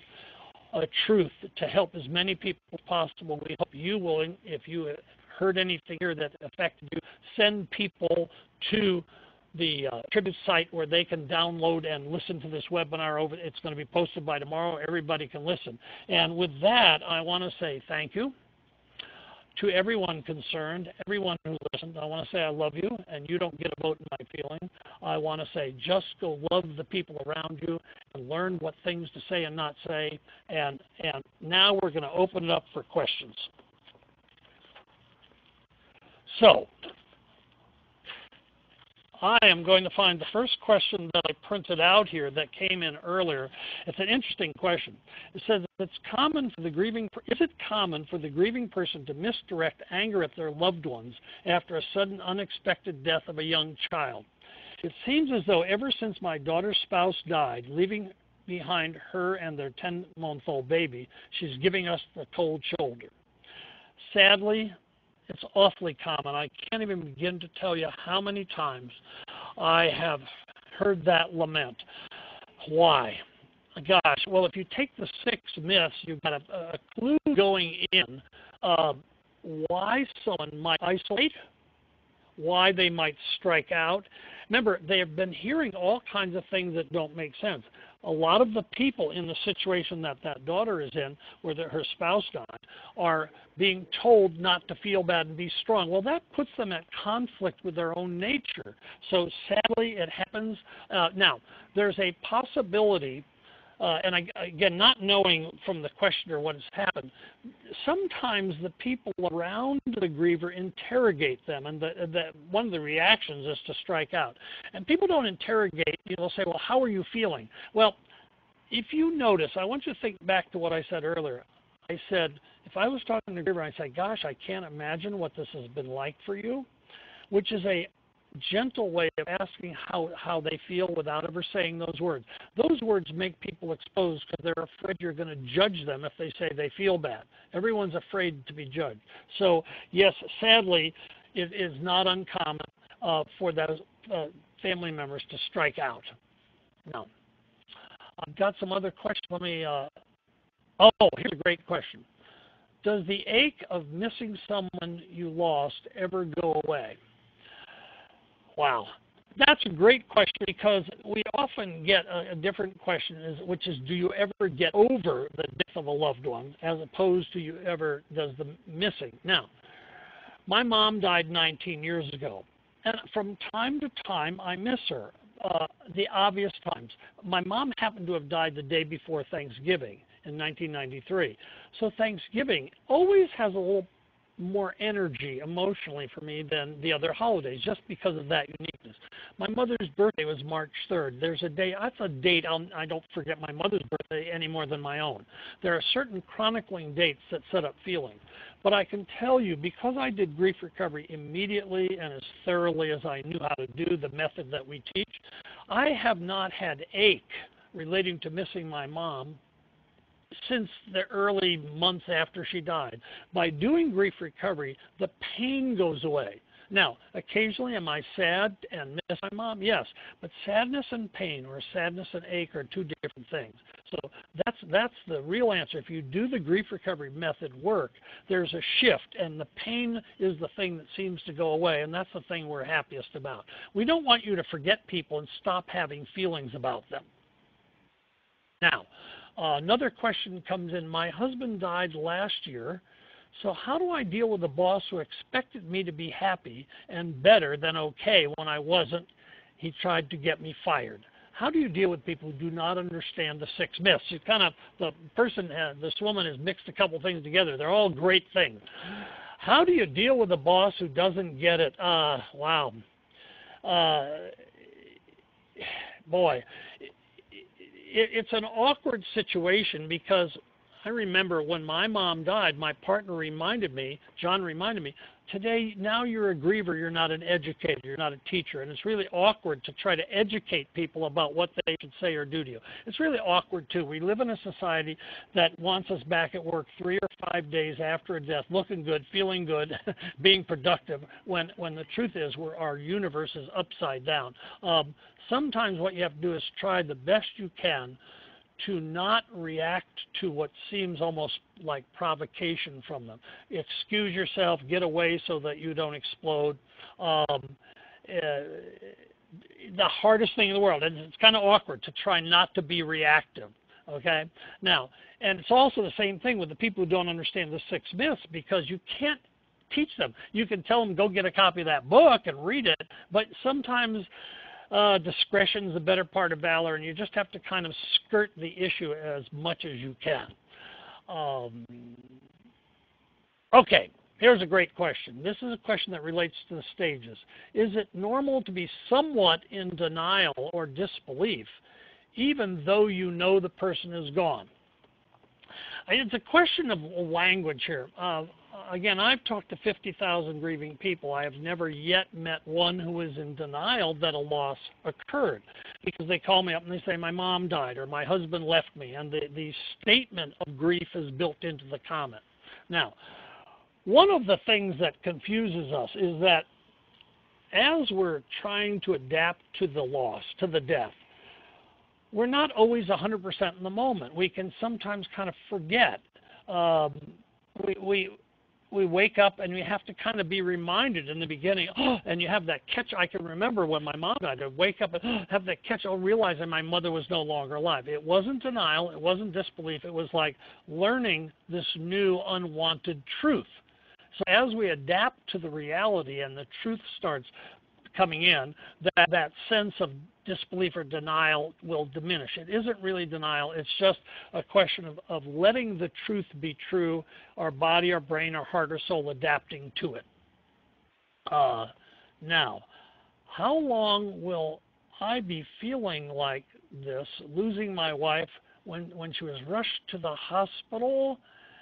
a truth to help as many people as possible. We hope you will, if you heard anything here that affected you, send people to the uh, Tribute site where they can download and listen to this webinar. Over, it's going to be posted by tomorrow. Everybody can listen. And with that, I want to say thank you to everyone concerned, everyone who listened. I want to say I love you, and you don't get a vote in my feeling. I want to say just go love the people around you and learn what things to say and not say. And, and now we're going to open it up for questions. So, I am going to find the first question that I printed out here that came in earlier. It's an interesting question. It says, it's common for the grieving, is it common for the grieving person to misdirect anger at their loved ones after a sudden unexpected death of a young child? It seems as though ever since my daughter's spouse died, leaving behind her and their ten-month-old baby, she's giving us the cold shoulder. Sadly, it's awfully common. I can't even begin to tell you how many times I have heard that lament. Why? Gosh, well, if you take the six myths, you've got a, a clue going in uh, why someone might isolate, why they might strike out. Remember, they have been hearing all kinds of things that don't make sense. A lot of the people in the situation that that daughter is in, where the, her spouse died, are being told not to feel bad and be strong. Well, that puts them at conflict with their own nature. So sadly, it happens. Uh, now, there's a possibility, uh, and I, again, not knowing from the questioner what has happened, sometimes the people around the griever interrogate them, and the, the, one of the reactions is to strike out. And people don't interrogate. They'll say, well, how are you feeling? Well, if you notice, I want you to think back to what I said earlier. I said, if I was talking to the griever, I'd say, gosh, I can't imagine what this has been like for you, which is a gentle way of asking how, how they feel without ever saying those words. Those words make people exposed because they're afraid you're going to judge them if they say they feel bad. Everyone's afraid to be judged. So, yes, sadly, it is not uncommon uh, for those uh, family members to strike out. Now, I've got some other questions. Let me, uh, oh, here's a great question. Does the ache of missing someone you lost ever go away? Wow, that's a great question, because we often get a, a different question, is, which is, do you ever get over the death of a loved one, as opposed to you ever does the missing? Now, my mom died nineteen years ago, and from time to time I miss her, uh, the obvious times. My mom happened to have died the day before Thanksgiving in nineteen ninety-three, so Thanksgiving always has a little more energy emotionally for me than the other holidays, just because of that uniqueness. My mother's birthday was March third. There's a day, that's a date I'll, I don't forget my mother's birthday any more than my own. There are certain chronicling dates that set up feeling. But I can tell you, because I did grief recovery immediately and as thoroughly as I knew how to do the method that we teach, I have not had ache relating to missing my mom since the early months after she died. By doing grief recovery, the pain goes away. Now, occasionally am I sad and miss my mom? Yes, but sadness and pain, or sadness and ache, are two different things. So that's that's the real answer. If you do the grief recovery method work, there's a shift, and the pain is the thing that seems to go away, and that's the thing we're happiest about. We don't want you to forget people and stop having feelings about them. Now, Uh, another question comes in. My husband died last year, so how do I deal with a boss who expected me to be happy and better than okay when I wasn't? He tried to get me fired. How do you deal with people who do not understand the six myths? You kind of, the person, uh, this woman has mixed a couple things together. They're all great things. How do you deal with a boss who doesn't get it? Uh, wow. Uh, boy. It's an awkward situation, because I remember when my mom died, my partner reminded me, John reminded me, today, now you're a griever, you're not an educator, you're not a teacher, and it's really awkward to try to educate people about what they should say or do to you. It's really awkward, too. We live in a society that wants us back at work three or five days after a death, looking good, feeling good, being productive, when, when the truth is we're, our universe is upside down. Um, sometimes what you have to do is try the best you can to not react to what seems almost like provocation from them. Excuse yourself, get away so that you don't explode. Um, uh, the hardest thing in the world, and it's kind of awkward to try not to be reactive, okay? Now, and it's also the same thing with the people who don't understand the six myths, because you can't teach them. You can tell them, go get a copy of that book and read it, but sometimes Uh, discretion is the better part of valor, and you just have to kind of skirt the issue as much as you can. Um, okay, Here's a great question. This is a question that relates to the stages. Is it normal to be somewhat in denial or disbelief, even though you know the person is gone? It's a question of language here. Uh, again, I've talked to fifty thousand grieving people. I have never yet met one who is in denial that a loss occurred, because they call me up and they say, my mom died or my husband left me, and the, the statement of grief is built into the comment. Now, one of the things that confuses us is that as we're trying to adapt to the loss, to the death, we're not always one hundred percent in the moment. We can sometimes kind of forget. Um, we, we, we wake up and we have to kind of be reminded in the beginning, oh, and you have that catch. I can remember when my mom died, I'd wake up and oh, have that catch, oh, realizing my mother was no longer alive. It wasn't denial. It wasn't disbelief. It was like learning this new unwanted truth. So as we adapt to the reality and the truth starts coming in, that, that sense of disbelief or denial will diminish. It isn't really denial. It's just a question of, of letting the truth be true, our body, our brain, our heart, our soul adapting to it. Uh, now, how long will I be feeling like this, losing my wife when, when she was rushed to the hospital?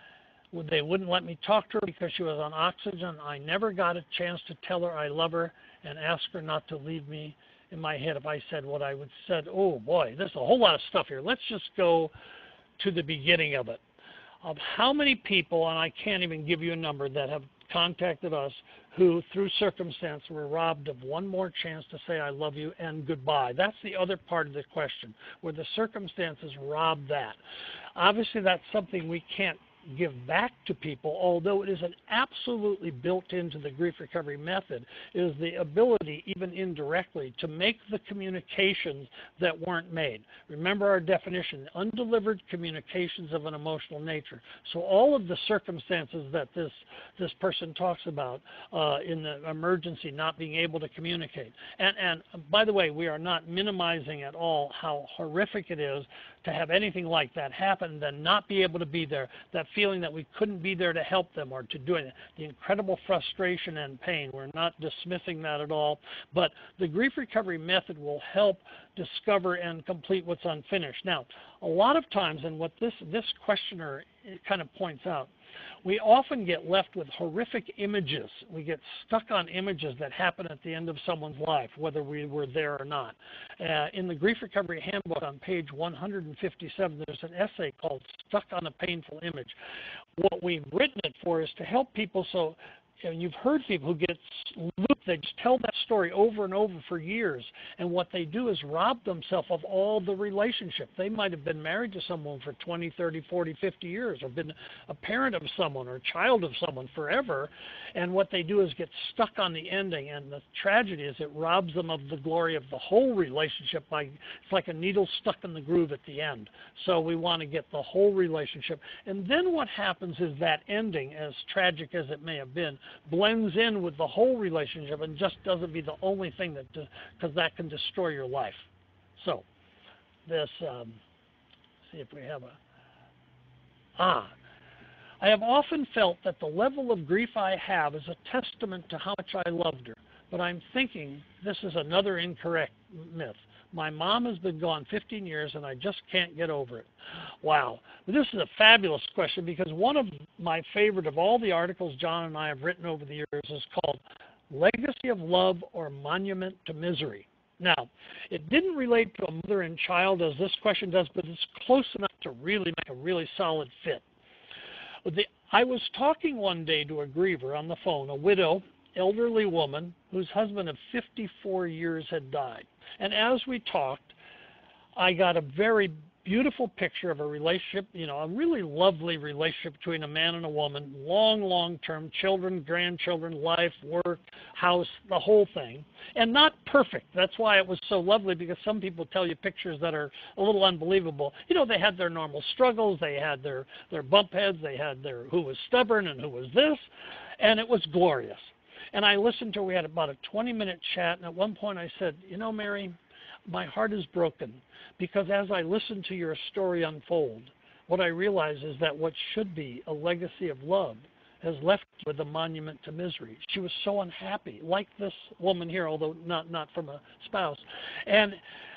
They wouldn't let me talk to her because she was on oxygen. I never got a chance to tell her I love her and ask her not to leave me. In my head, if I said what I would said, oh boy, there's a whole lot of stuff here. Let's just go to the beginning of it. Of how many people, and I can't even give you a number, that have contacted us who, through circumstance, were robbed of one more chance to say I love you and goodbye. That's the other part of the question, where the circumstances rob that. Obviously, that's something we can't give back to people, although it is an absolutely built into the grief recovery method, is the ability, even indirectly, to make the communications that weren't made. Remember our definition, undelivered communications of an emotional nature. So all of the circumstances that this this person talks about uh, in the emergency, not being able to communicate. And, and by the way, we are not minimizing at all how horrific it is to have anything like that happen, then not be able to be there, that feeling that we couldn't be there to help them or to do it, the incredible frustration and pain. We're not dismissing that at all, but the grief recovery method will help discover and complete what's unfinished. Now, a lot of times, and what this, this questioner kind of points out, we often get left with horrific images. We get stuck on images that happen at the end of someone's life, whether we were there or not. Uh, in the Grief Recovery Handbook on page one hundred fifty-seven, there's an essay called Stuck on a Painful Image. What we've written it for is to help people so, and you've heard people who get looped, they just tell that story over and over for years, and what they do is rob themselves of all the relationship. They might have been married to someone for twenty, thirty, forty, fifty years, or been a parent of someone or a child of someone forever, and what they do is get stuck on the ending, and the tragedy is it robs them of the glory of the whole relationship. By, it's like a needle stuck in the groove at the end. So we want to get the whole relationship, and then what happens is that ending, as tragic as it may have been, blends in with the whole relationship and just doesn't be the only thing that, because that can destroy your life. So, this, um, see if we have a, ah, I have often felt that the level of grief I have is a testament to how much I loved her, but I'm thinking this is another incorrect myth. My mom has been gone fifteen years and I just can't get over it. Wow. This is a fabulous question, because one of my favorite of all the articles John and I have written over the years is called Legacy of Love or Monument to Misery. Now, it didn't relate to a mother and child as this question does, but it's close enough to really make a really solid fit. The, I was talking one day to a griever on the phone, a widow, elderly woman whose husband of fifty-four years had died. And as we talked, I got a very beautiful picture of a relationship, you know, a really lovely relationship between a man and a woman, long, long-term, children, grandchildren, life, work, house, the whole thing. And not perfect. That's why it was so lovely, because some people tell you pictures that are a little unbelievable. You know, they had their normal struggles, they had their, their bump heads, they had their who was stubborn and who was this, and it was glorious. And I listened to her. We had about a twenty-minute chat, and at one point I said, you know, Mary, my heart is broken, because as I listened to your story unfold, what I realize is that what should be a legacy of love has left you with a monument to misery. She was so unhappy, like this woman here, although not, not from a spouse. And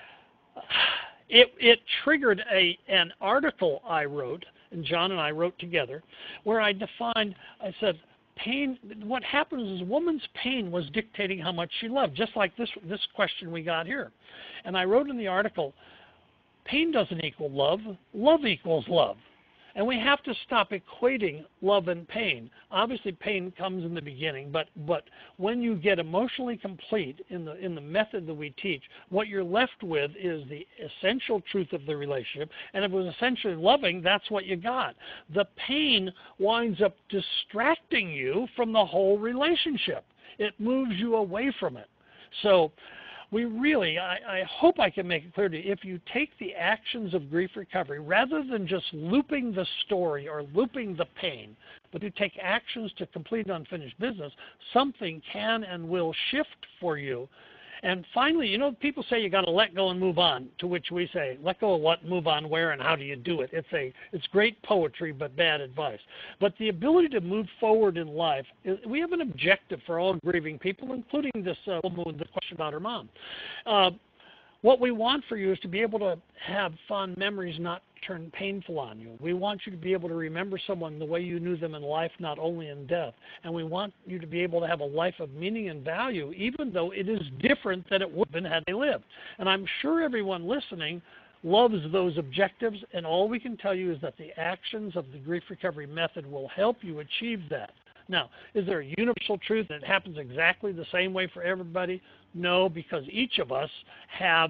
it, it triggered a, an article I wrote, and John and I wrote together, where I defined, I said, pain, what happens is woman's pain was dictating how much she loved, just like this, this question we got here. And I wrote in the article, pain doesn't equal love, love equals love. And we have to stop equating love and pain. Obviously, pain comes in the beginning, but, but when you get emotionally complete in the, in the method that we teach, what you're left with is the essential truth of the relationship. And if it was essentially loving, that's what you got. The pain winds up distracting you from the whole relationship. It moves you away from it. So we really, I, I hope I can make it clear to you, if you take the actions of grief recovery, rather than just looping the story or looping the pain, but you take actions to complete unfinished business, something can and will shift for you. And finally, you know, people say you got to let go and move on, to which we say, let go of what, move on where, and how do you do it? It's a, it's great poetry, but bad advice. But the ability to move forward in life, is, we have an objective for all grieving people, including this uh, woman with the question about her mom. Uh, what we want for you is to be able to have fond memories, not turn painful on you. We want you to be able to remember someone the way you knew them in life, not only in death. And we want you to be able to have a life of meaning and value, even though it is different than it would have been had they lived. And I'm sure everyone listening loves those objectives, and all we can tell you is that the actions of the grief recovery method will help you achieve that. Now, is there a universal truth that happens exactly the same way for everybody? No, because each of us have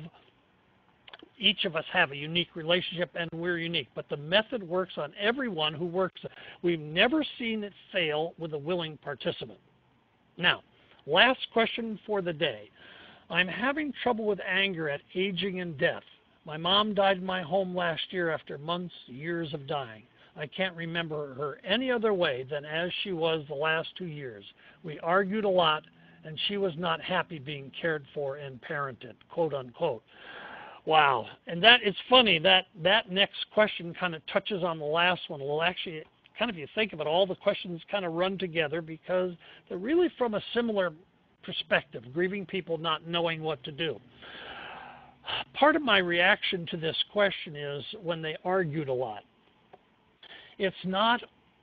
Each of us have a unique relationship, and we're unique. But the method works on everyone who works. We've never seen it fail with a willing participant. Now, last question for the day. I'm having trouble with anger at aging and death. My mom died in my home last year after months, years of dying. I can't remember her any other way than as she was the last two years. We argued a lot, and she was not happy being cared for and parented, quote unquote. Wow. And that, it's funny, that, that next question kind of touches on the last one. Well, actually, kind of, if you think of it, all the questions kind of run together because they're really from a similar perspective, grieving people not knowing what to do. Part of my reaction to this question is when they argued a lot. It's not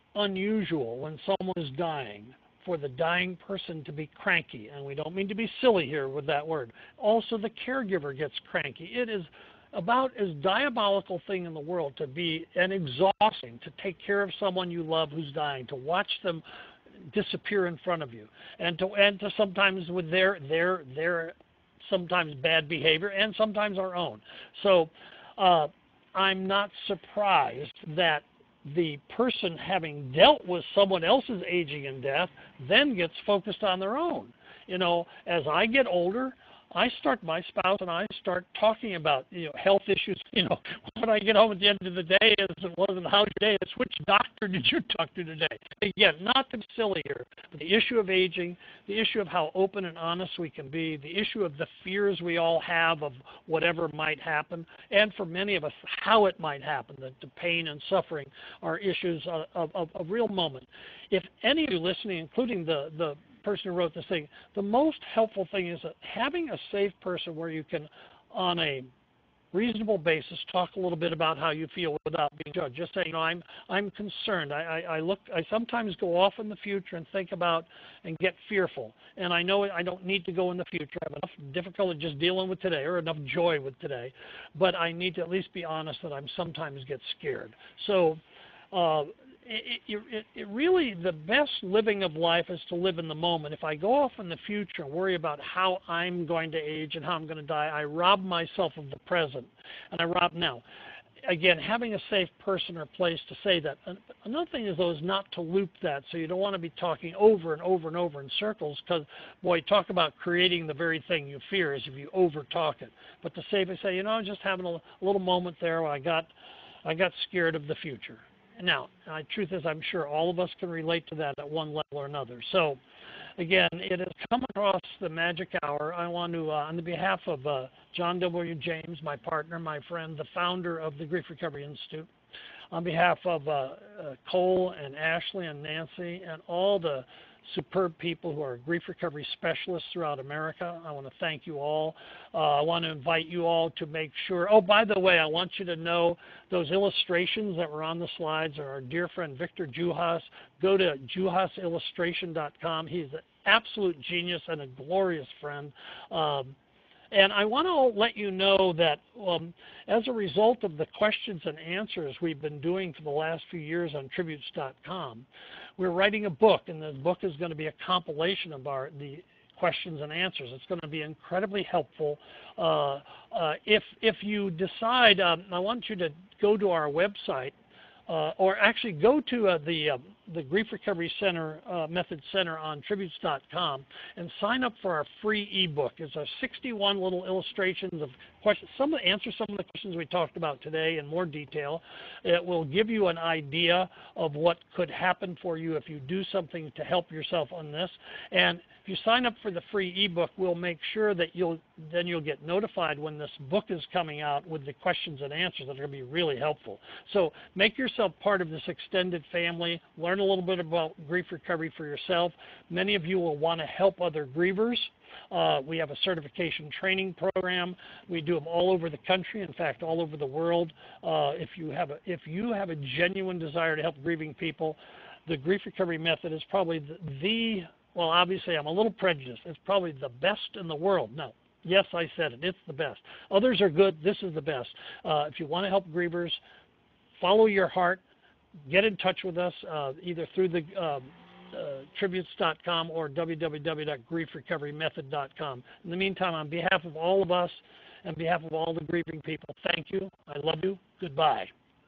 unusual when someone is dying for the dying person to be cranky, and we don't mean to be silly here with that word. Also, the caregiver gets cranky. It is about as diabolical thing in the world to be and exhausting to take care of someone you love who's dying, to watch them disappear in front of you, and to and to sometimes with their their their sometimes bad behavior and sometimes our own. So uh, I'm not surprised that the person having dealt with someone else's aging and death then gets focused on their own. You know, as I get older, I start, my spouse and I start talking about, you know, health issues. You know, when I get home at the end of the day, as it wasn't how's your day, it's which doctor did you talk to today? Again, not to be silly here, but the issue of aging, the issue of how open and honest we can be, the issue of the fears we all have of whatever might happen, and for many of us, how it might happen, that the pain and suffering are issues of, of, of a real moment. If any of you listening, including the, the person who wrote this thing, the most helpful thing is that having a safe person where you can, on a reasonable basis, talk a little bit about how you feel without being judged. Just saying, you know, I'm I'm concerned. I, I, I look. I sometimes go off in the future and think about and get fearful. And I know I don't need to go in the future. I have enough difficulty just dealing with today, or enough joy with today. But I need to at least be honest that I'm sometimes get scared. So. Uh, It, it, it really, the best living of life is to live in the moment. If I go off in the future and worry about how I'm going to age and how I'm going to die, I rob myself of the present, and I rob now. Again, having a safe person or place to say that. Another thing is, though, is not to loop that, so you don't want to be talking over and over and over in circles because, boy, talk about creating the very thing you fear is if you over-talk it. But to safely say, you know, I'm just having a, a little moment there where I got, I got scared of the future. Now, the truth is, I'm sure all of us can relate to that at one level or another. So, again, it has come across the magic hour. I want to, uh, on the behalf of uh, John W. James, my partner, my friend, the founder of the Grief Recovery Institute, On behalf of uh, uh, Cole and Ashley and Nancy and all the superb people who are grief recovery specialists throughout America, I want to thank you all. Uh, I want to invite you all to make sure, oh, by the way, I want you to know those illustrations that were on the slides are our dear friend Victor Juhas. Go to juhas illustration dot com. He's an absolute genius and a glorious friend. Um, And I want to let you know that um, as a result of the questions and answers we've been doing for the last few years on tributes dot com, we're writing a book, and the book is going to be a compilation of our the questions and answers. It's going to be incredibly helpful. Uh, uh, if if you decide, um, I want you to go to our website, uh, or actually go to uh, the uh, the Grief Recovery Center uh, Method Center on tributes dot com and sign up for our free ebook. It's a sixty-one little illustrations of questions. Some answer some of the questions we talked about today in more detail. It will give you an idea of what could happen for you if you do something to help yourself on this. And if you sign up for the free ebook, we'll make sure that you'll then you'll get notified when this book is coming out with the questions and answers that are going to be really helpful. So make yourself part of this extended family. Learn a little bit about grief recovery for yourself. Many of you will want to help other grievers. Uh, we have a certification training program. We do them all over the country, in fact, all over the world. Uh, if you have a, if you have a genuine desire to help grieving people, the grief recovery method is probably the, the well, obviously I'm a little prejudiced. It's probably the best in the world. No. Yes, I said it. It's the best. Others are good. This is the best. Uh, if you want to help grievers, follow your heart. Get in touch with us uh, either through the um, uh, tributes dot com or w w w dot grief recovery method dot com. In the meantime, on behalf of all of us and on behalf of all the grieving people, thank you. I love you. Goodbye.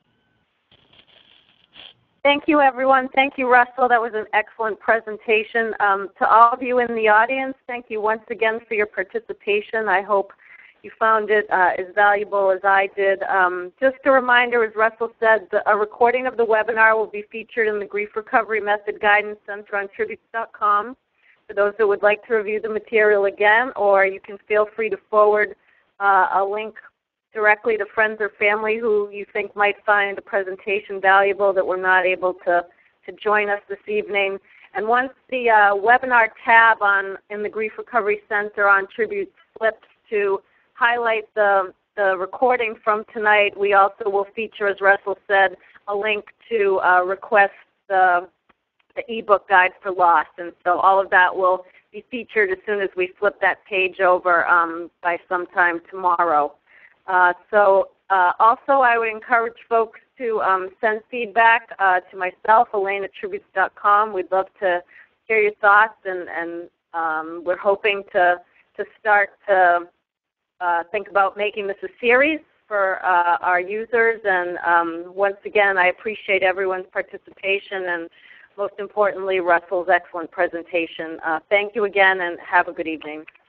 Thank you, everyone. Thank you, Russell. That was an excellent presentation. Um, to all of you in the audience, thank you once again for your participation. I hope you found it uh, as valuable as I did. Um, just a reminder, as Russell said, the, a recording of the webinar will be featured in the Grief Recovery Method Guidance Center on tributes dot com for those that would like to review the material again, or you can feel free to forward uh, a link directly to friends or family who you think might find the presentation valuable that were not able to, to join us this evening. And once the uh, webinar tab on in the Grief Recovery Center on Tribute flips to highlight the, the recording from tonight, we also will feature, as Russell said, a link to uh, request the, the ebook guide for loss. And so all of that will be featured as soon as we flip that page over um, by sometime tomorrow. Uh, so uh, also I would encourage folks to um, send feedback uh, to myself, Elaine at tributes dot com. We'd love to hear your thoughts, and, and um, we're hoping to, to start to uh, think about making this a series for uh, our users. And um, once again, I appreciate everyone's participation and most importantly, Russell's excellent presentation. Uh, thank you again, and have a good evening.